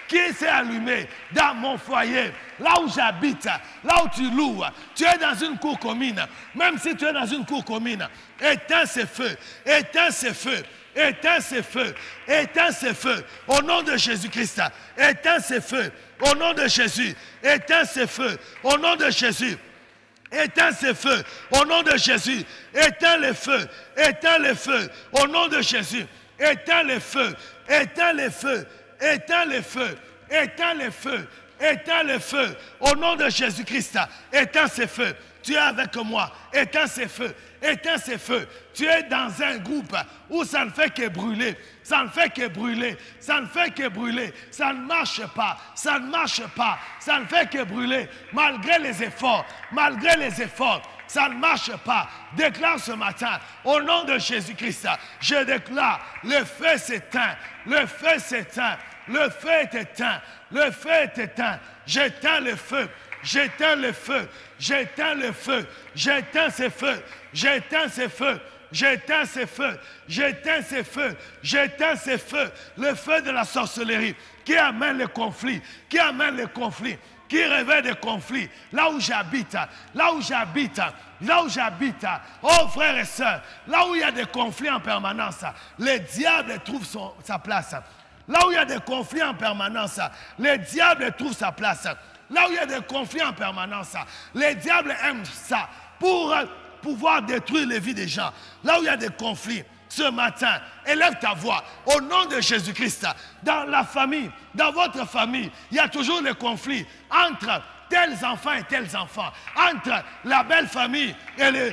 qui s'est allumé dans mon foyer, là où j'habite, là où tu loues, tu es dans une cour commune, même si tu es dans une cour commune, éteins ces feux, éteins ces feux, éteins ces feux, éteins ces feux, au nom de Jésus-Christ, éteins ces feux, au nom de Jésus, éteins ces feux, au nom de Jésus. Éteins ces feux, au nom de Jésus. Éteins les feux, éteins les feux, au nom de Jésus. Éteins les feux, éteins les feux, éteins les feux, éteins les feux, éteins les feux, au nom de Jésus-Christ. Éteins ces feux. Tu es avec moi. Éteins ces feux. Éteins ces feux. Tu es dans un groupe où ça ne fait que brûler. Ça ne fait que brûler. Ça ne fait que brûler. Ça ne marche pas. Ça ne marche pas. Ça ne fait que brûler. Malgré les efforts. Malgré les efforts. Ça ne marche pas. Déclare ce matin, au nom de Jésus-Christ, je déclare, le feu s'éteint. Le feu s'éteint. Le feu est éteint. Le feu est éteint. J'éteins le feu. J'éteins le feu, j'éteins le feu, j'éteins ces feux, j'éteins ces feux, j'éteins ces feux, j'éteins ces feux, j'éteins ces feux, le feu de la sorcellerie qui amène le conflit, qui amène le conflit, qui réveille des conflits, là où j'habite, là où j'habite, là où j'habite, oh frères et sœurs, là où il y a des conflits en permanence, le diable trouve sa place. Là où il y a des conflits en permanence, le diable trouve sa place. Là où il y a des conflits en permanence, les diables aiment ça pour pouvoir détruire les vies des gens. Là où il y a des conflits, ce matin, élève ta voix au nom de Jésus-Christ. Dans la famille, dans votre famille, il y a toujours des conflits entre tels enfants et tels enfants, entre la belle famille et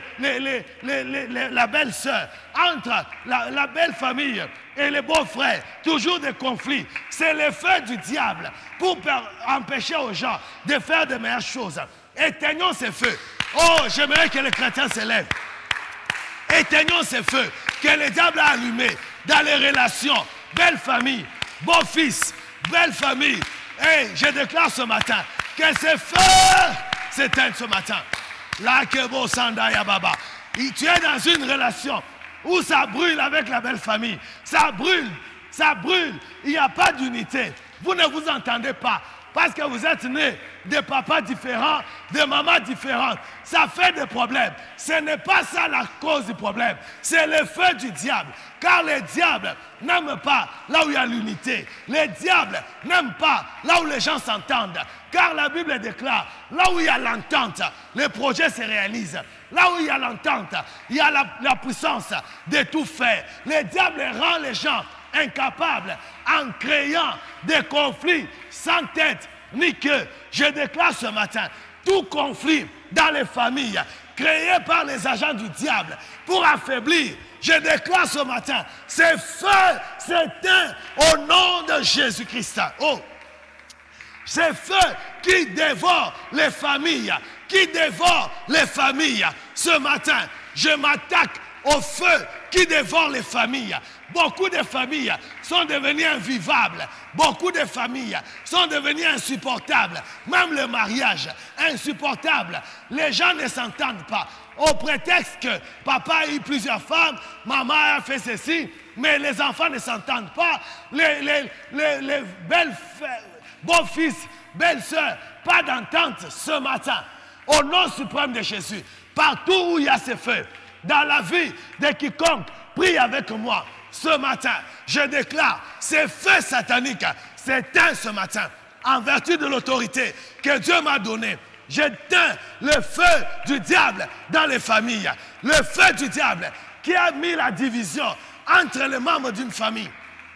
la belle sœur, entre la belle famille et les beaux-frères, toujours des conflits. C'est le feu du diable pour empêcher aux gens de faire de meilleures choses. Éteignons ces feux. Oh, j'aimerais que les chrétiens s'élèvent. Éteignons ces feux que le diable a allumés dans les relations. Belle famille, beau-fils, belle famille. Et je déclare ce matin que ces feux s'éteignent ce matin. Là, que beau Sandaya Baba. Tu es dans une relation où ça brûle avec la belle famille. Ça brûle, ça brûle. Il n'y a pas d'unité. Vous ne vous entendez pas. Parce que vous êtes nés de papas différents, de mamans différentes. Ça fait des problèmes. Ce n'est pas ça la cause du problème. C'est le feu du diable. Car le diable n'aime pas là où il y a l'unité. Le diable n'aime pas là où les gens s'entendent. Car la Bible déclare, là où il y a l'entente, le projet se réalise. Là où il y a l'entente, il y a la puissance de tout faire. Le diable rend les gens incapables en créant des conflits sans tête ni queue. Je déclare ce matin, tout conflit dans les familles créé par les agents du diable pour affaiblir, je déclare ce matin, ces feux s'éteignent au nom de Jésus-Christ. Oh, ces feux qui dévorent les familles, qui dévorent les familles. Ce matin, je m'attaque au feu qui dévore les familles. Beaucoup de familles sont devenues invivables. Beaucoup de familles sont devenues insupportables. Même le mariage, insupportable. Les gens ne s'entendent pas. Au prétexte que papa a eu plusieurs femmes, maman a fait ceci, mais les enfants ne s'entendent pas. Les belles beaux-fils, belles-sœurs, pas d'entente ce matin. Au nom suprême de Jésus, partout où il y a ces feux, dans la vie de quiconque, prie avec moi. Ce matin, je déclare, ces feux sataniques s'éteignent ce matin, en vertu de l'autorité que Dieu m'a donnée. J'éteins le feu du diable dans les familles. Le feu du diable qui a mis la division entre les membres d'une famille.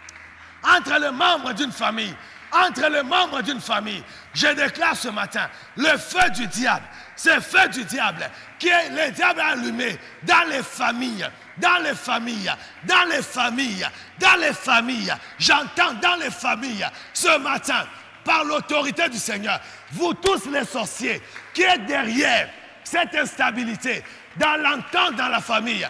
Entre les membres d'une famille. Entre les membres d'une famille. Je déclare ce matin, le feu du diable, ce feu du diable qui est le diable allumé dans les familles. Dans les familles, dans les familles, dans les familles. J'entends dans les familles ce matin, par l'autorité du Seigneur, vous tous les sorciers qui êtes derrière cette instabilité, dans l'entente dans la famille,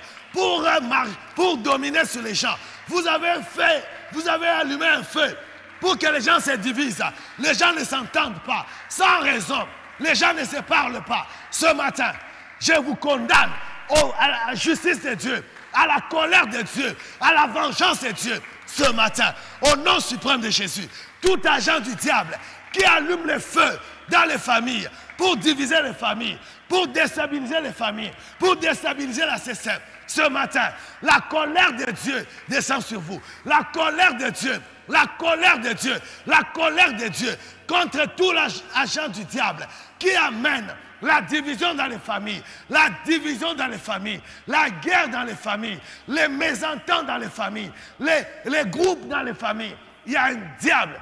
pour dominer sur les gens. Vous avez allumé un feu pour que les gens se divisent. Les gens ne s'entendent pas, sans raison. Les gens ne se parlent pas. Ce matin, je vous condamne à la justice de Dieu, à la colère de Dieu, à la vengeance de Dieu. ce matin, au nom suprême de Jésus, tout agent du diable qui allume le feu dans les familles, pour diviser les familles, pour déstabiliser les familles, pour déstabiliser la CCF. Ce matin, la colère de Dieu descend sur vous. La colère de Dieu, la colère de Dieu, la colère de Dieu contre tout l'agent du diable qui amène la division dans les familles, la division dans les familles, la guerre dans les familles, les mésententes dans les familles, les groupes dans les familles. Il y a un diable.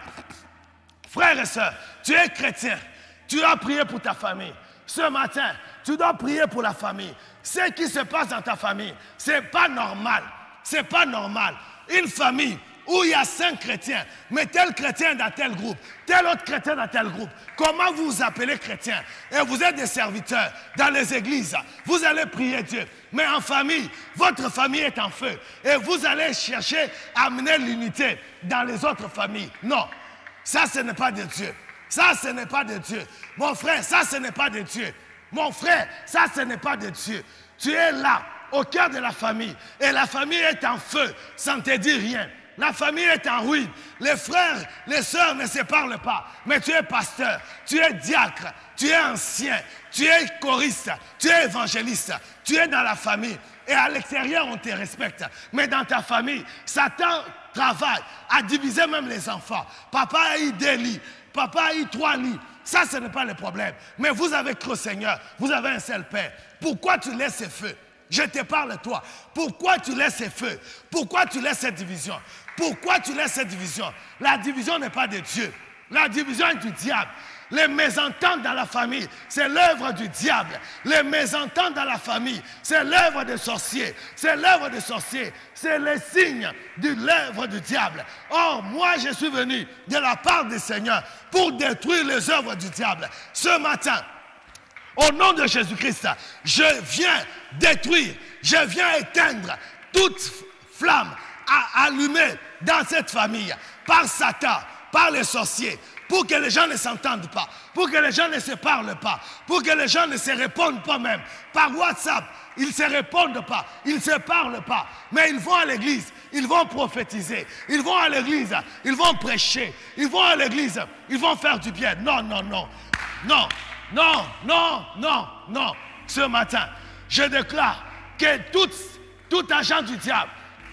Frères et sœurs, tu es chrétien, tu dois prier pour ta famille. Ce matin, tu dois prier pour la famille. Ce qui se passe dans ta famille, ce n'est pas normal. Ce n'est pas normal. Une famille où il y a 5 chrétiens, mais tel chrétien dans tel groupe, tel autre chrétien dans tel groupe. Comment vous vous appelez chrétien? Et vous êtes des serviteurs dans les églises. Vous allez prier Dieu. Mais en famille, votre famille est en feu. Et vous allez chercher à amener l'unité dans les autres familles. Non, ça ce n'est pas de Dieu. Ça ce n'est pas de Dieu. Mon frère, ça ce n'est pas de Dieu. Mon frère, ça ce n'est pas de Dieu. Tu es là, au cœur de la famille. Et la famille est en feu, sans te dire rien. La famille est en ruine. Les frères, les sœurs ne se parlent pas. Mais tu es pasteur, tu es diacre, tu es ancien, tu es choriste, tu es évangéliste. Tu es dans la famille. Et à l'extérieur, on te respecte. Mais dans ta famille, Satan travaille à diviser même les enfants. Papa a eu 2 lits. Papa a eu 3 lits. Ça, ce n'est pas le problème. Mais vous avez cru au Seigneur. Vous avez un seul Père. Pourquoi tu laisses ces feux? Je te parle, toi. Pourquoi tu laisses ces feux? Pourquoi tu laisses cette division? Pourquoi tu laisses cette division? La division n'est pas de Dieu. La division est du diable. Les mésententes dans la famille, c'est l'œuvre du diable. Les mésententes dans la famille, c'est l'œuvre des sorciers. C'est l'œuvre des sorciers. C'est le signe de l'œuvre du diable. Or, moi, je suis venu de la part du Seigneur pour détruire les œuvres du diable. Ce matin, au nom de Jésus-Christ, je viens détruire, je viens éteindre toute flamme allumée dans cette famille par Satan, par les sorciers, pour que les gens ne s'entendent pas, pour que les gens ne se parlent pas, pour que les gens ne se répondent pas même. Par WhatsApp, ils ne se répondent pas, ils ne se parlent pas, mais ils vont à l'église, ils vont prophétiser, ils vont à l'église, ils vont prêcher, ils vont à l'église, ils vont faire du bien. Non, non, non, non, non, non, non, non. Ce matin, je déclare que tout agent du diable,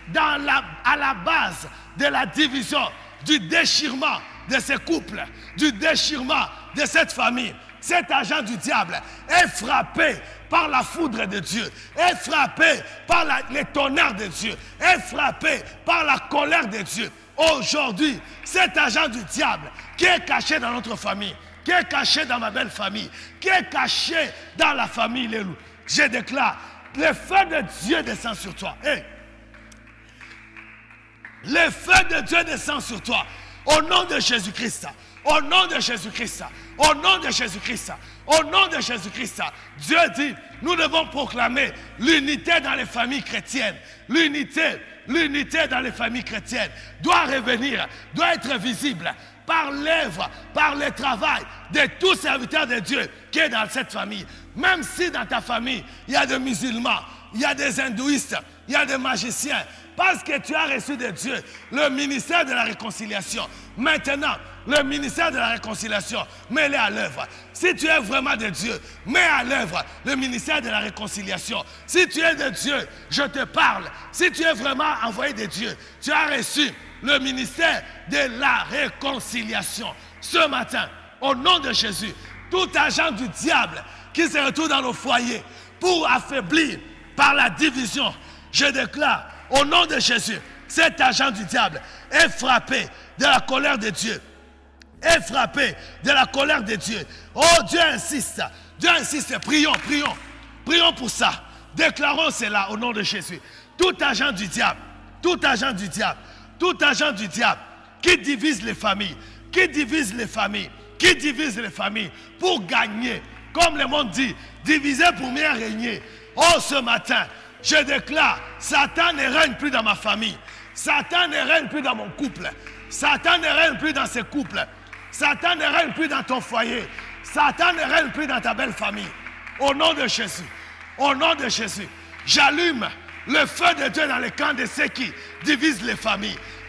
à la base de la division, du déchirement de ces couples, du déchirement de cette famille, cet agent du diable est frappé par la foudre de Dieu, est frappé par les tonnerres de Dieu, est frappé par la colère de Dieu. Aujourd'hui, cet agent du diable qui est caché dans notre famille, qui est caché dans ma belle famille, qui est caché dans la famille les loups, je déclare, le feu de Dieu descend sur toi. Hey. Le feu de Dieu descend sur toi. Au nom de Jésus-Christ, au nom de Jésus-Christ, au nom de Jésus-Christ, au nom de Jésus-Christ, Dieu dit, nous devons proclamer l'unité dans les familles chrétiennes. L'unité dans les familles chrétiennes doit revenir, doit être visible par l'œuvre, par le travail de tous serviteurs de Dieu qui est dans cette famille. Même si dans ta famille, il y a des musulmans, il y a des hindouistes, il y a des magiciens, parce que tu as reçu de Dieu le ministère de la réconciliation. Maintenant, le ministère de la réconciliation, mets-le à l'œuvre. Si tu es vraiment de Dieu, mets à l'œuvre le ministère de la réconciliation. Si tu es de Dieu, je te parle. Si tu es vraiment envoyé de Dieu, tu as reçu le ministère de la réconciliation. Ce matin, au nom de Jésus, tout agent du diable qui se retrouve dans nos foyers pour affaiblir par la division, je déclare, au nom de Jésus, cet agent du diable est frappé de la colère de Dieu. Est frappé de la colère de Dieu. Oh, Dieu insiste. Dieu insiste. Prions, prions. Prions pour ça. Déclarons cela au nom de Jésus. Tout agent du diable, tout agent du diable, tout agent du diable qui divise les familles, qui divise les familles, qui divise les familles pour gagner. Comme le monde dit, diviser pour mieux régner. Oh, ce matin, je déclare, Satan ne règne plus dans ma famille. Satan ne règne plus dans mon couple. Satan ne règne plus dans ses couples. Satan ne règne plus dans ton foyer. Satan ne règne plus dans ta belle famille. Au nom de Jésus. Au nom de Jésus. J'allume le feu de Dieu dans le camp de ceux qui divisent les familles,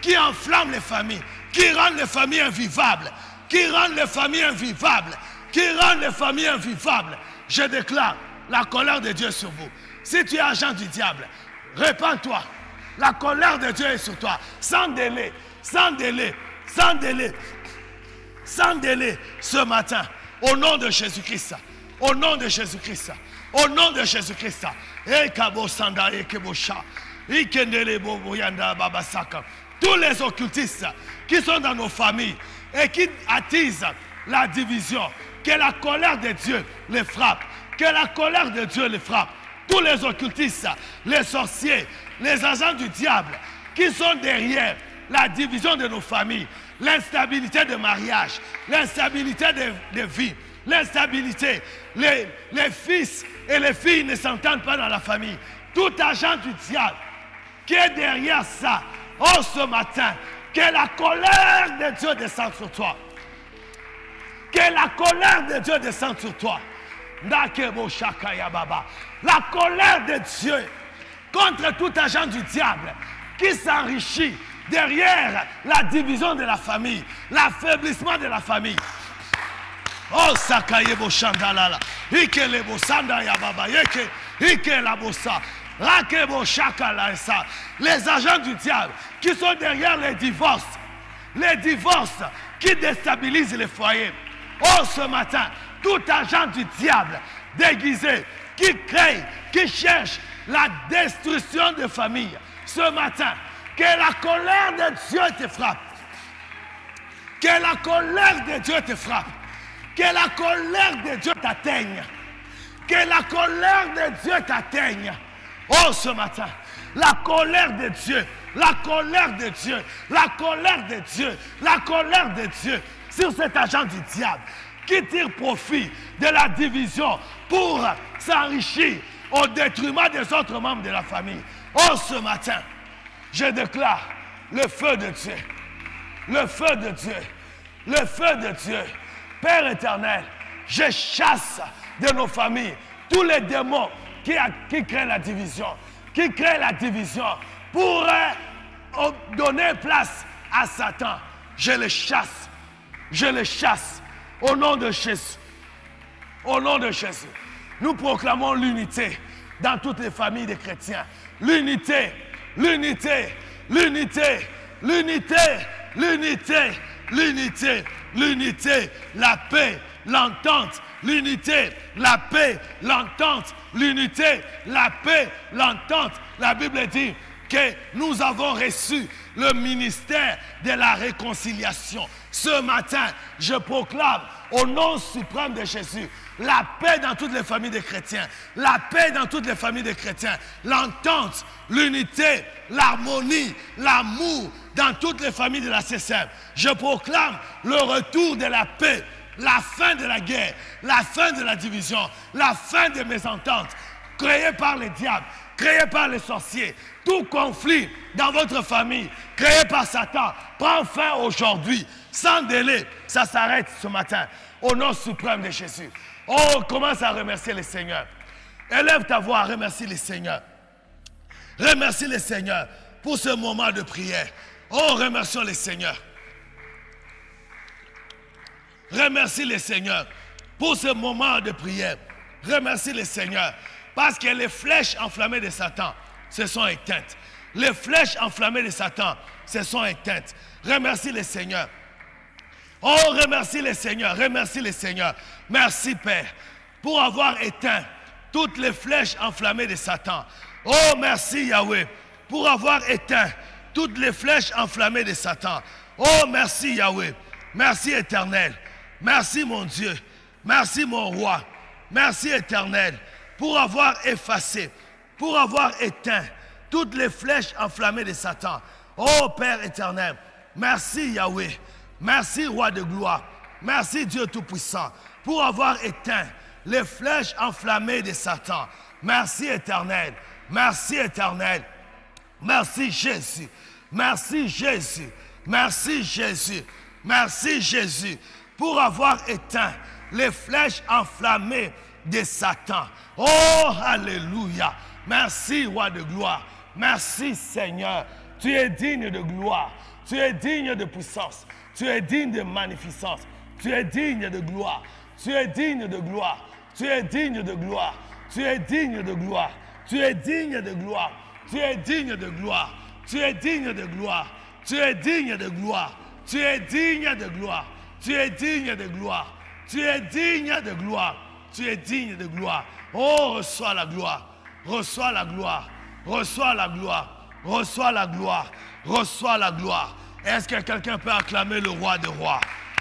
qui enflamment les familles, qui rendent les familles invivables, qui rendent les familles invivables, qui rendent les familles invivables. Je déclare la colère de Dieu sur vous. Si tu es agent du diable, répands-toi. La colère de Dieu est sur toi. Sans délai, sans délai, sans délai, sans délai ce matin. Au nom de Jésus-Christ. Au nom de Jésus-Christ. Au nom de Jésus-Christ. Tous les occultistes qui sont dans nos familles et qui attisent la division, que la colère de Dieu les frappe. Que la colère de Dieu les frappe. Tous les occultistes, les sorciers, les agents du diable qui sont derrière la division de nos familles, l'instabilité de mariage, l'instabilité de vie, l'instabilité, les fils et les filles ne s'entendent pas dans la famille. Tout agent du diable qui est derrière ça, oh ce matin, que la colère de Dieu descende sur toi. Que la colère de Dieu descende sur toi. La colère de Dieu contre tout agent du diable qui s'enrichit derrière la division de la famille, l'affaiblissement de la famille. Oh, Sakayebo Chandalala, Ike Lebo Sanda Yababa, Ike Labosa, Rakebo Shakalaesa, les agents du diable qui sont derrière les divorces qui déstabilisent les foyers. Oh, ce matin, tout agent du diable déguisé qui crée, qui cherche la destruction de familles, ce matin, que la colère de Dieu te frappe. Que la colère de Dieu te frappe. Que la colère de Dieu t'atteigne. Que la colère de Dieu t'atteigne. Oh, ce matin, la colère de Dieu, la colère de Dieu, la colère de Dieu, la colère de Dieu sur cet agent du diable qui tire profit de la division pour s'enrichir au détriment des autres membres de la famille. Oh, ce matin, je déclare le feu de Dieu, le feu de Dieu, le feu de Dieu. Père éternel, je chasse de nos familles tous les démons qui créent la division, pour donner place à Satan. Je les chasse au nom de Jésus. Au nom de Jésus. Nous proclamons l'unité dans toutes les familles des chrétiens. L'unité, l'unité, l'unité, l'unité, l'unité, l'unité, l'unité, la paix, l'entente, l'unité, la paix, l'entente, l'unité, la paix, l'entente. La Bible dit que nous avons reçu le ministère de la réconciliation. Ce matin, je proclame au nom suprême de Jésus la paix dans toutes les familles des chrétiens, la paix dans toutes les familles des chrétiens, l'entente, l'unité, l'harmonie, l'amour dans toutes les familles de la CCM. Je proclame le retour de la paix, la fin de la guerre, la fin de la division, la fin des mésententes créées par les diables, créées par les sorciers. Tout conflit dans votre famille créé par Satan prend fin aujourd'hui, sans délai. Ça s'arrête ce matin, au nom suprême de Jésus. Oh, commence à remercier le Seigneur. Élève ta voix, remercie le Seigneur. Remercie le Seigneur pour ce moment de prière. Oh, remercions le Seigneur. Remercie le Seigneur pour ce moment de prière. Remercie le Seigneur parce que les flèches enflammées de Satan se sont éteintes. Les flèches enflammées de Satan se sont éteintes. Remercie le Seigneur. Oh, remercie le Seigneur, remercie le Seigneur. Merci, Père, pour avoir éteint toutes les flèches enflammées de Satan. Oh, merci, Yahweh, pour avoir éteint toutes les flèches enflammées de Satan. Oh, merci, Yahweh. Merci, Éternel. Merci, mon Dieu. Merci, mon Roi. Merci, Éternel, pour avoir effacé, pour avoir éteint toutes les flèches enflammées de Satan. Oh, Père éternel, merci, Yahweh. Merci, Roi de gloire. Merci, Dieu Tout-Puissant, pour avoir éteint les flèches enflammées de Satan. Merci, Éternel. Merci, Éternel. Merci, Jésus. Merci, Jésus. Merci, Jésus. Merci, Jésus, pour avoir éteint les flèches enflammées de Satan. Oh, alléluia. Merci, Roi de gloire. Merci, Seigneur. Tu es digne de gloire. Tu es digne de puissance. Tu es digne de magnificence. Tu es digne de gloire. Tu es digne de gloire. Tu es digne de gloire. Tu es digne de gloire. Tu es digne de gloire. Tu es digne de gloire. Tu es digne de gloire. Tu es digne de gloire. Tu es digne de gloire. Tu es digne de gloire. Tu es digne de gloire. Tu es digne de gloire. Oh, reçois la gloire. Reçois la gloire. Reçois la gloire. Reçois la gloire. Reçois la gloire. Est-ce que quelqu'un peut acclamer le roi des rois?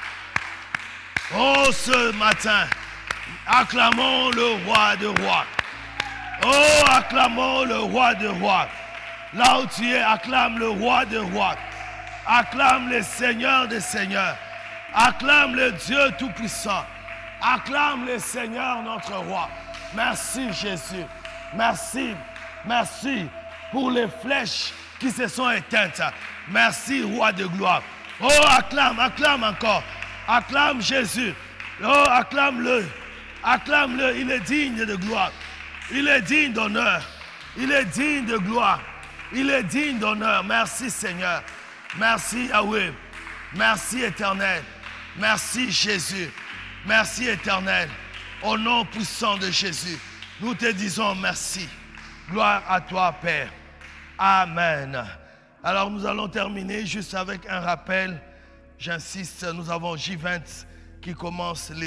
Oh, ce matin, acclamons le roi des rois. Oh, acclamons le roi des rois. Là où tu es, acclame le roi des rois. Acclame le Seigneur des seigneurs. Acclame le Dieu tout-puissant. Acclame le Seigneur notre roi. Merci Jésus. Merci. Merci pour les flèches qui se sont éteintes. Merci roi de gloire. Oh, acclame, acclame encore. Acclame Jésus. Oh, acclame-le. Acclame-le. Il est digne de gloire. Il est digne d'honneur. Il est digne de gloire. Il est digne d'honneur. Merci Seigneur. Merci Yahweh. Merci Éternel. Merci Jésus. Merci Éternel. Au nom puissant de Jésus, nous te disons merci. Gloire à toi Père. Amen. Alors nous allons terminer juste avec un rappel. J'insiste, nous avons J20 qui commence le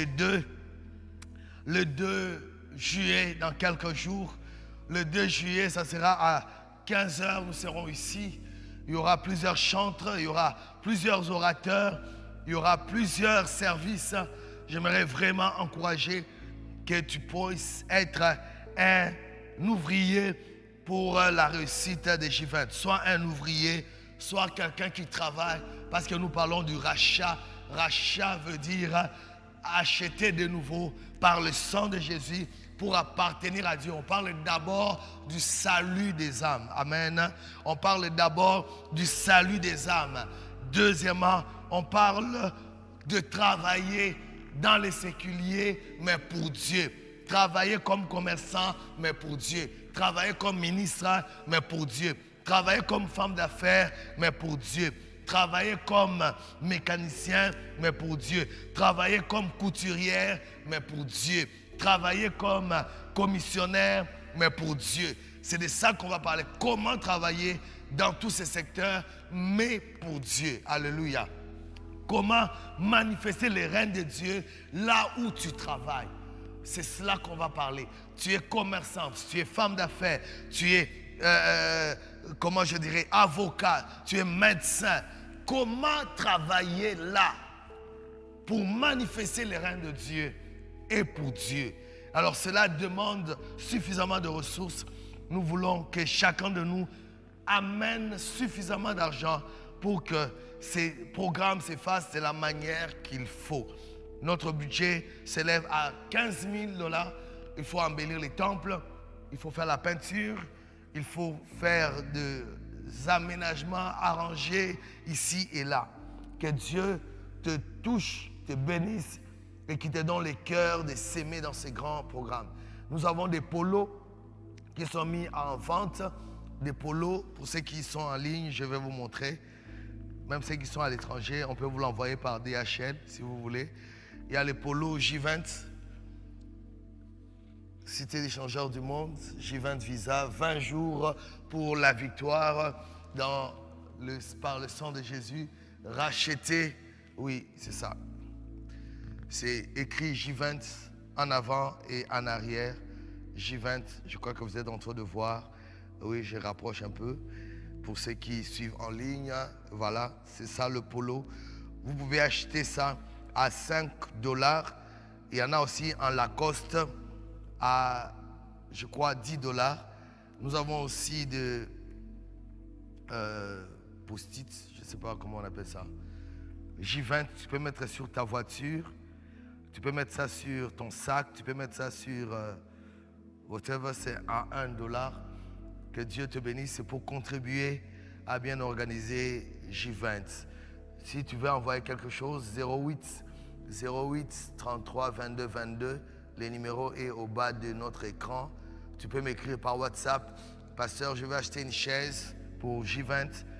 2 juillet dans quelques jours. Le 2 juillet, ça sera à 15h, nous serons ici. Il y aura plusieurs chantres, il y aura plusieurs orateurs, il y aura plusieurs services. J'aimerais vraiment encourager que tu puisses être un ouvrier pour la réussite des J20. Soit un ouvrier, soit quelqu'un qui travaille, parce que nous parlons du rachat. Rachat veut dire acheter de nouveau par le sang de Jésus pour appartenir à Dieu. On parle d'abord du salut des âmes. Amen. On parle d'abord du salut des âmes. Deuxièmement, on parle de travailler dans les séculiers, mais pour Dieu. Travailler comme commerçant, mais pour Dieu. Travailler comme ministre, mais pour Dieu. Travailler comme femme d'affaires, mais pour Dieu. Travailler comme mécanicien, mais pour Dieu. Travailler comme couturière, mais pour Dieu. Travailler comme commissionnaire, mais pour Dieu. C'est de ça qu'on va parler. Comment travailler dans tous ces secteurs, mais pour Dieu. Alléluia. Comment manifester les règnes de Dieu là où tu travailles. C'est cela qu'on va parler. Tu es commerçante, tu es femme d'affaires, tu es, comment je dirais, avocat, tu es médecin. Comment travailler là pour manifester les règnes de Dieu et pour Dieu? Alors cela demande suffisamment de ressources. Nous voulons que chacun de nous amène suffisamment d'argent pour que ces programmes se fassent de la manière qu'il faut. Notre budget s'élève à 15 000 $. Il faut embellir les temples, il faut faire la peinture, il faut faire des aménagements arrangés ici et là. Que Dieu te touche, te bénisse et qu'il te donne le cœur de s'aimer dans ces grands programmes. Nous avons des polos qui sont mis en vente. Des polos, pour ceux qui sont en ligne, je vais vous montrer. Même ceux qui sont à l'étranger, on peut vous l'envoyer par DHL si vous voulez. Il y a les polos J20, Cité des changeurs du monde, J20 Visa, 20 jours pour la victoire par le sang de Jésus, racheté. Oui, c'est ça. C'est écrit J20 en avant et en arrière. J20, je crois que vous êtes en train de voir. Oui, je rapproche un peu. Pour ceux qui suivent en ligne, voilà, c'est ça le polo. Vous pouvez acheter ça à 5 $. Il y en a aussi en Lacoste à, je crois, 10 $. Nous avons aussi de post-it, je ne sais pas comment on appelle ça. J20, tu peux mettre sur ta voiture, tu peux mettre ça sur ton sac, tu peux mettre ça sur whatever, c'est à 1 $. Que Dieu te bénisse, c'est pour contribuer à bien organiser J20. Si tu veux envoyer quelque chose, 08 33 22 22, le numéro est au bas de notre écran. Tu peux m'écrire par WhatsApp. Pasteur, je vais acheter une chaise pour J20.